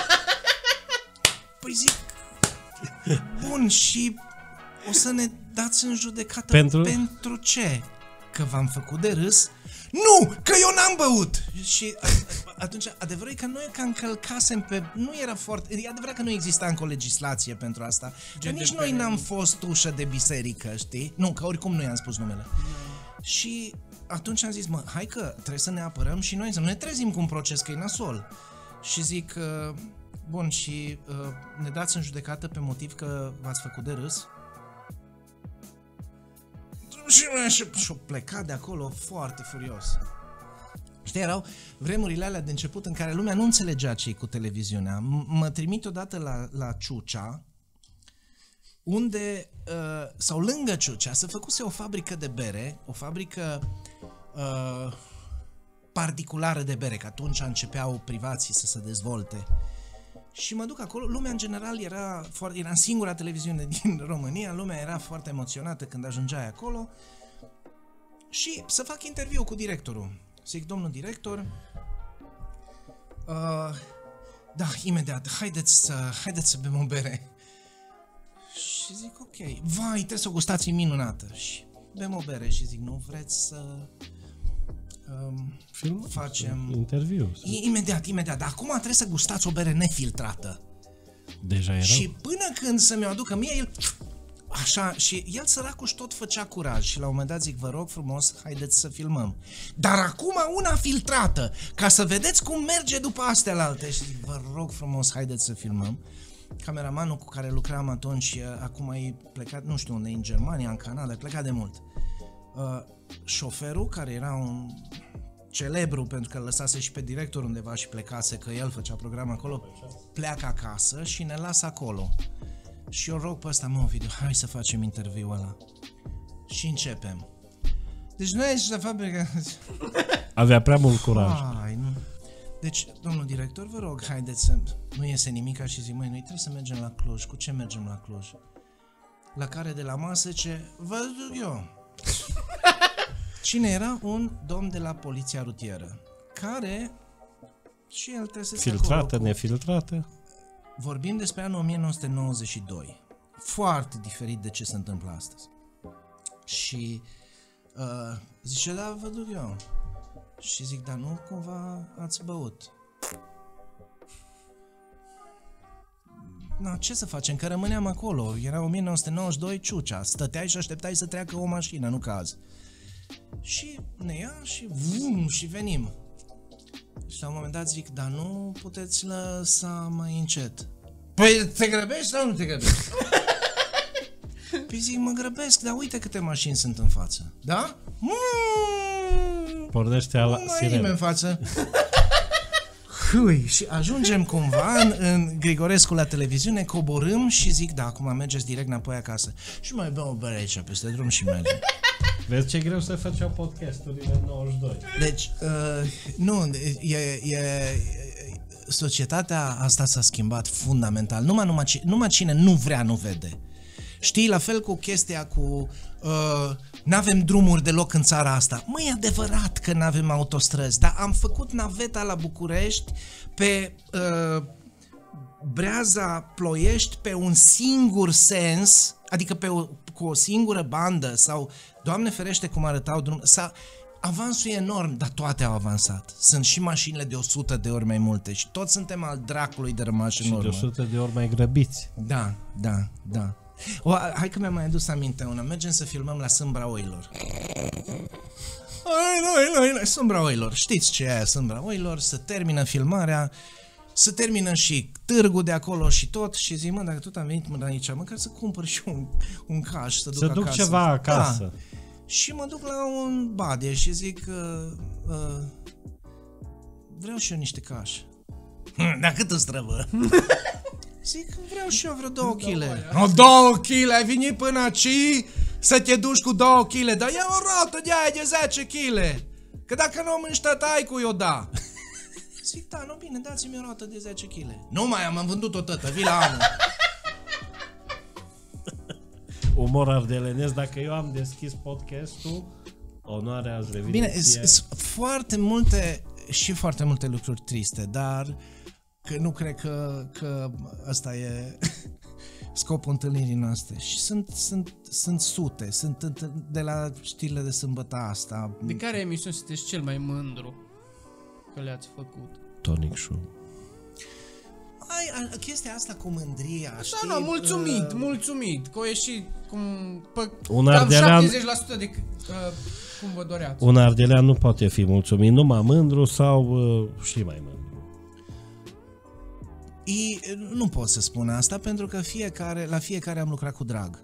Speaker 2: Păi zic, bun, și o să ne dați în judecată
Speaker 1: pentru,
Speaker 2: pentru ce? Că v-am făcut de râs? Nu, că eu n-am băut! Și atunci, adevărul e că noi că încălcasem pe... Nu era foarte... E adevărat că nu exista încă o legislație pentru asta. Dar nici noi n-am fost ușă de biserică, știi? Nu, că oricum nu i-am spus numele. Și atunci am zis, mă, hai că trebuie să ne apărăm și noi să nu ne trezim cu un proces că e nasol. Și zic, uh, bun, și uh, ne dați în judecată pe motiv că v-ați făcut de râs? Și-o plecat de acolo foarte furios. Știi, erau vremurile alea de început în care lumea nu înțelegea ce-i cu televiziunea. M- mă trimit odată la, la Ciucea, unde, uh, sau lângă Ciucea, se făcuse o fabrică de bere, o fabrică uh, particulară de bere, că atunci începeau privații să se dezvolte. Și mă duc acolo, lumea în general era, foarte, era singura televiziune din România, lumea era foarte emoționată când ajungeai acolo și să fac interviu cu directorul. Zic, domnul director, uh, da, imediat, haideți să, haideți să bem o bere. Și zic, ok, vai, trebuie să o gustați, e minunată. Și bem o bere și zic, nu vreți să... Um,
Speaker 1: Film?
Speaker 2: facem
Speaker 1: interviu.
Speaker 2: Imediat, imediat, dar acum trebuie să gustați o bere nefiltrată.
Speaker 1: Deja era.
Speaker 2: Și până când să mi-o aducă mie, el așa, și el săracul și tot făcea curaj. Și la un moment dat zic, vă rog frumos, haideți să filmăm. Dar acum una filtrată, ca să vedeți cum merge după astea la alte. Și zic, vă rog frumos, haideți să filmăm. Cameramanul cu care lucram atunci, acum e plecat, nu știu unde, în Germania, în Canada, e plecat de mult. Uh, șoferul, care era un celebru pentru că îl lăsase și pe director undeva și plecase, că el făcea program acolo, pleacă acasă și ne lasă acolo. Și eu rog pe ăsta, mă, Ovidiu, hai să facem interviul ăla. Și începem. Deci noi aici la fabrică...
Speaker 1: Avea prea mult curaj.
Speaker 2: Hai, nu. Deci, domnul director, vă rog, haideți să... Nu iese nimica și zic, măi, noi trebuie să mergem la Cluj. Cu ce mergem la Cluj? La care de la masă ce... Vă duc eu. Cine era? Un domn de la poliția rutieră, care și el trebuie să se
Speaker 1: filtrată,
Speaker 2: cu...
Speaker 1: nefiltrată.
Speaker 2: Vorbim despre anul o mie nouă sute nouăzeci și doi. Foarte diferit de ce se întâmplă astăzi. Și uh, zice, da, vă duc eu. Și zic, dar nu cumva ați băut? Na, ce să facem, că rămâneam acolo. Era o mie nouă sute nouăzeci și doi, Ciucea. Stăteai și așteptai să treacă o mașină, nu caz. Și ne ia și vum, și venim. Și la un moment dat zic, dar nu puteți lăsa mai încet. Păi te grăbești sau nu te grăbești? Păi zic, mă grăbesc, dar uite câte mașini sunt în față. Da? Mm,
Speaker 1: Pornește la
Speaker 2: sirene în față. Hui, și ajungem cumva în, în Grigorescu la televiziune, coborâm și zic, da, acum mergeți direct înapoi acasă. Și mai bem o bere aici peste drum și mergem.
Speaker 1: Vezi ce greu să făceau podcasturile în nouăzeci și doi.
Speaker 2: Deci, uh, nu, e, e, societatea asta s-a schimbat fundamental. Numai, numai, numai cine nu vrea, nu vede. Știi, la fel cu chestia cu uh, n-avem drumuri deloc în țara asta. Măi, e adevărat că n-avem autostrăzi, dar am făcut naveta la București pe uh, Breaza-Ploiești pe un singur sens, adică pe o, cu o singură bandă sau, Doamne ferește cum arătau drum, s-a, avansul e enorm, dar toate au avansat. Sunt și mașinile de o sută de ori mai multe și toți suntem al dracului de rămași în urmă.
Speaker 1: Și de o sută de ori mai grăbiți.
Speaker 2: Da, da, da. O, hai că mi-am mai adus aminte una. Mergem să filmăm la Sâmbra Oilor. Ai, noi, noi, Sâmbra Oilor. Știți ce e aia Sâmbra Oilor? Să termină filmarea, să termină și târgul de acolo și tot. Și zic, mă, dacă tot am venit mă, aici, măcar să cumpăr și un, un caș, să duc
Speaker 1: să
Speaker 2: acasă.
Speaker 1: duc ceva acasă.
Speaker 2: Da. Și mă duc la un bade și zic, uh, uh, vreau și eu niște caș. Dar cât îți trebuie? Zic, vreau și eu vreo două chile. O, două chile, ai venit până aici să te duci cu două chile, dar ia o rotă de aia de zece chile. Că dacă nu mânci tătai cu eu, da. Zic, da, nu bine, dați-mi o roată de zece kilograme. Nu mai am, am vândut-o tătă, vii la anul.
Speaker 1: Umor ardelenesc, dacă eu am deschis podcastul, onoarea ați revenit.
Speaker 2: Bine, sunt foarte multe și foarte multe lucruri triste, dar că nu cred că, că ăsta e scopul întâlnirii noastre. Și sunt, sunt, sunt sute, sunt de la știrile de sâmbătă asta.
Speaker 3: De care emisiune sunteți cel mai mândru că le-ați făcut?
Speaker 1: Tonic Show.
Speaker 2: Ai, chestia asta cu mândria, știi?
Speaker 3: Da, nu, mulțumit, uh... mulțumit, că o ieșit cum, pe,
Speaker 1: un
Speaker 3: cam
Speaker 1: ardelean...
Speaker 3: șaptezeci la sută de uh, cum vă doreați.
Speaker 1: Un ardelean nu poate fi mulțumit numai mândru sau uh, și mai mândru.
Speaker 2: I, nu pot să spun asta pentru că fiecare, la fiecare am lucrat cu drag.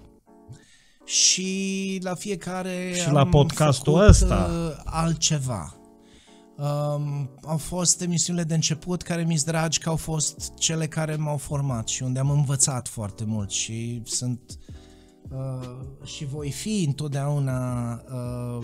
Speaker 2: Și la fiecare
Speaker 1: și
Speaker 2: am
Speaker 1: la podcastul
Speaker 2: făcut,
Speaker 1: ăsta
Speaker 2: uh, altceva. Um, au fost emisiunile de început care mi-s dragi, că au fost cele care m-au format și unde am învățat foarte mult și sunt uh, și voi fi întotdeauna uh,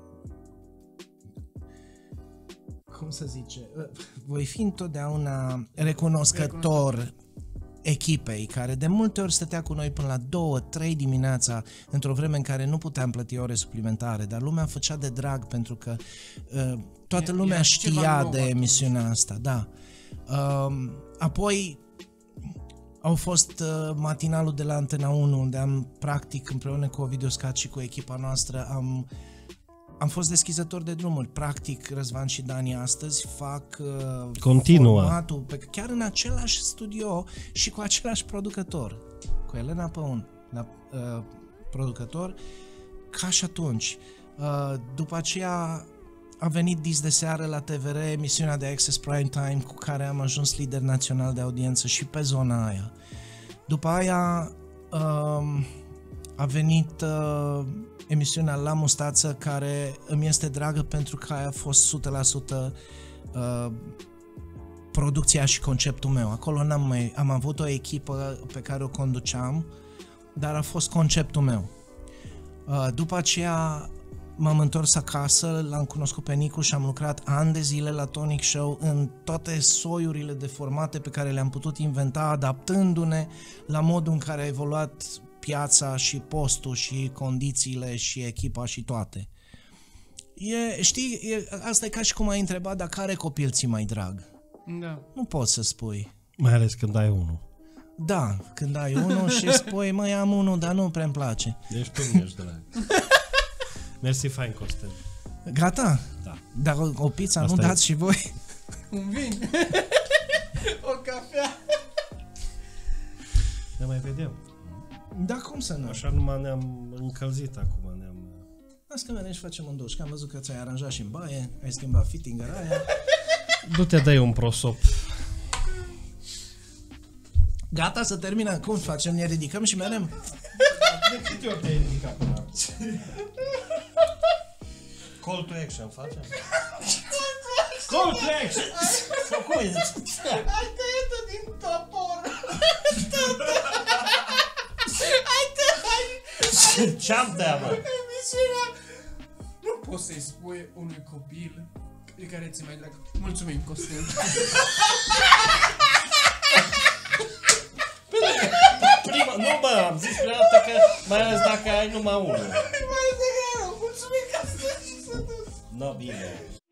Speaker 2: cum să zice, uh, voi fi întotdeauna recunoscător echipei care de multe ori stătea cu noi până la două, trei dimineața într-o vreme în care nu puteam plăti ore suplimentare, dar lumea făcea de drag pentru că uh, toată lumea știa de emisiunea asta, da. Uh, apoi au fost uh, matinalul de la Antena unu, unde am practic împreună cu Ovidiu Scat și cu echipa noastră am Am fost deschizător de drumuri. Practic, Răzvan și Dani astăzi fac uh,
Speaker 1: Continuă.
Speaker 2: formatul pe, chiar în același studio și cu același producător. Cu Elena Păun, la uh, producător, ca și atunci. Uh, după aceea a venit Dis de seară la T V R, emisiunea de Access Prime Time, cu care am ajuns lider național de audiență și pe zona aia. După aia uh, a venit uh, emisiunea La Mustață, care îmi este dragă pentru că aia a fost o sută la sută uh, producția și conceptul meu. Acolo n-am mai, am avut o echipă pe care o conduceam, dar a fost conceptul meu. Uh, după aceea m-am întors acasă, l-am cunoscut pe Nicu și am lucrat ani de zile la Tonic Show în toate soiurile de formate pe care le-am putut inventa, adaptându-ne la modul în care a evoluat piața și postul și condițiile și echipa și toate. E, știi, e, asta e ca și cum ai întrebat dacă are copil ți mai drag.
Speaker 3: Da.
Speaker 2: Nu poți să spui.
Speaker 1: Mai ales când ai unul.
Speaker 2: Da, când ai unul și spui, măi, am unul, dar nu prea-mi place.
Speaker 1: Deci tu mi ești drag. Mersi fain, Costel.
Speaker 2: Gata?
Speaker 1: Da.
Speaker 2: Dar o, o pizza
Speaker 1: asta
Speaker 2: nu
Speaker 1: e.
Speaker 2: dați și voi?
Speaker 3: Un vin. O cafea.
Speaker 1: Ne mai vedem.
Speaker 2: Da, cum să nu?
Speaker 1: Așa numai ne-am încălzit acum, ne-am...
Speaker 2: Las că mergem și facem un duș, că am văzut că ți-ai aranjat și în baie, ai schimbat fitting-ul aia.
Speaker 1: Du-te, dă-i un prosop.
Speaker 2: Gata, să termină. Cum facem? Ne ridicăm și mergem?
Speaker 1: De câte ori te-ai ridicat până acum? Call to action, facem? Call to action! Cum e?
Speaker 3: Ai tăiat-o din topor. Hai te, hai.
Speaker 1: Ce-am tăiat, mă?
Speaker 3: Emisiunea. Nu poți să-i spui unui copil de care ți mai drag. Mulțumim, Costel.
Speaker 1: Prima, nu mă, am zis prima dată că mai ales dacă ai numai unul.
Speaker 3: Mai de greu, mulțumim că stai și să duci.
Speaker 1: No, bine.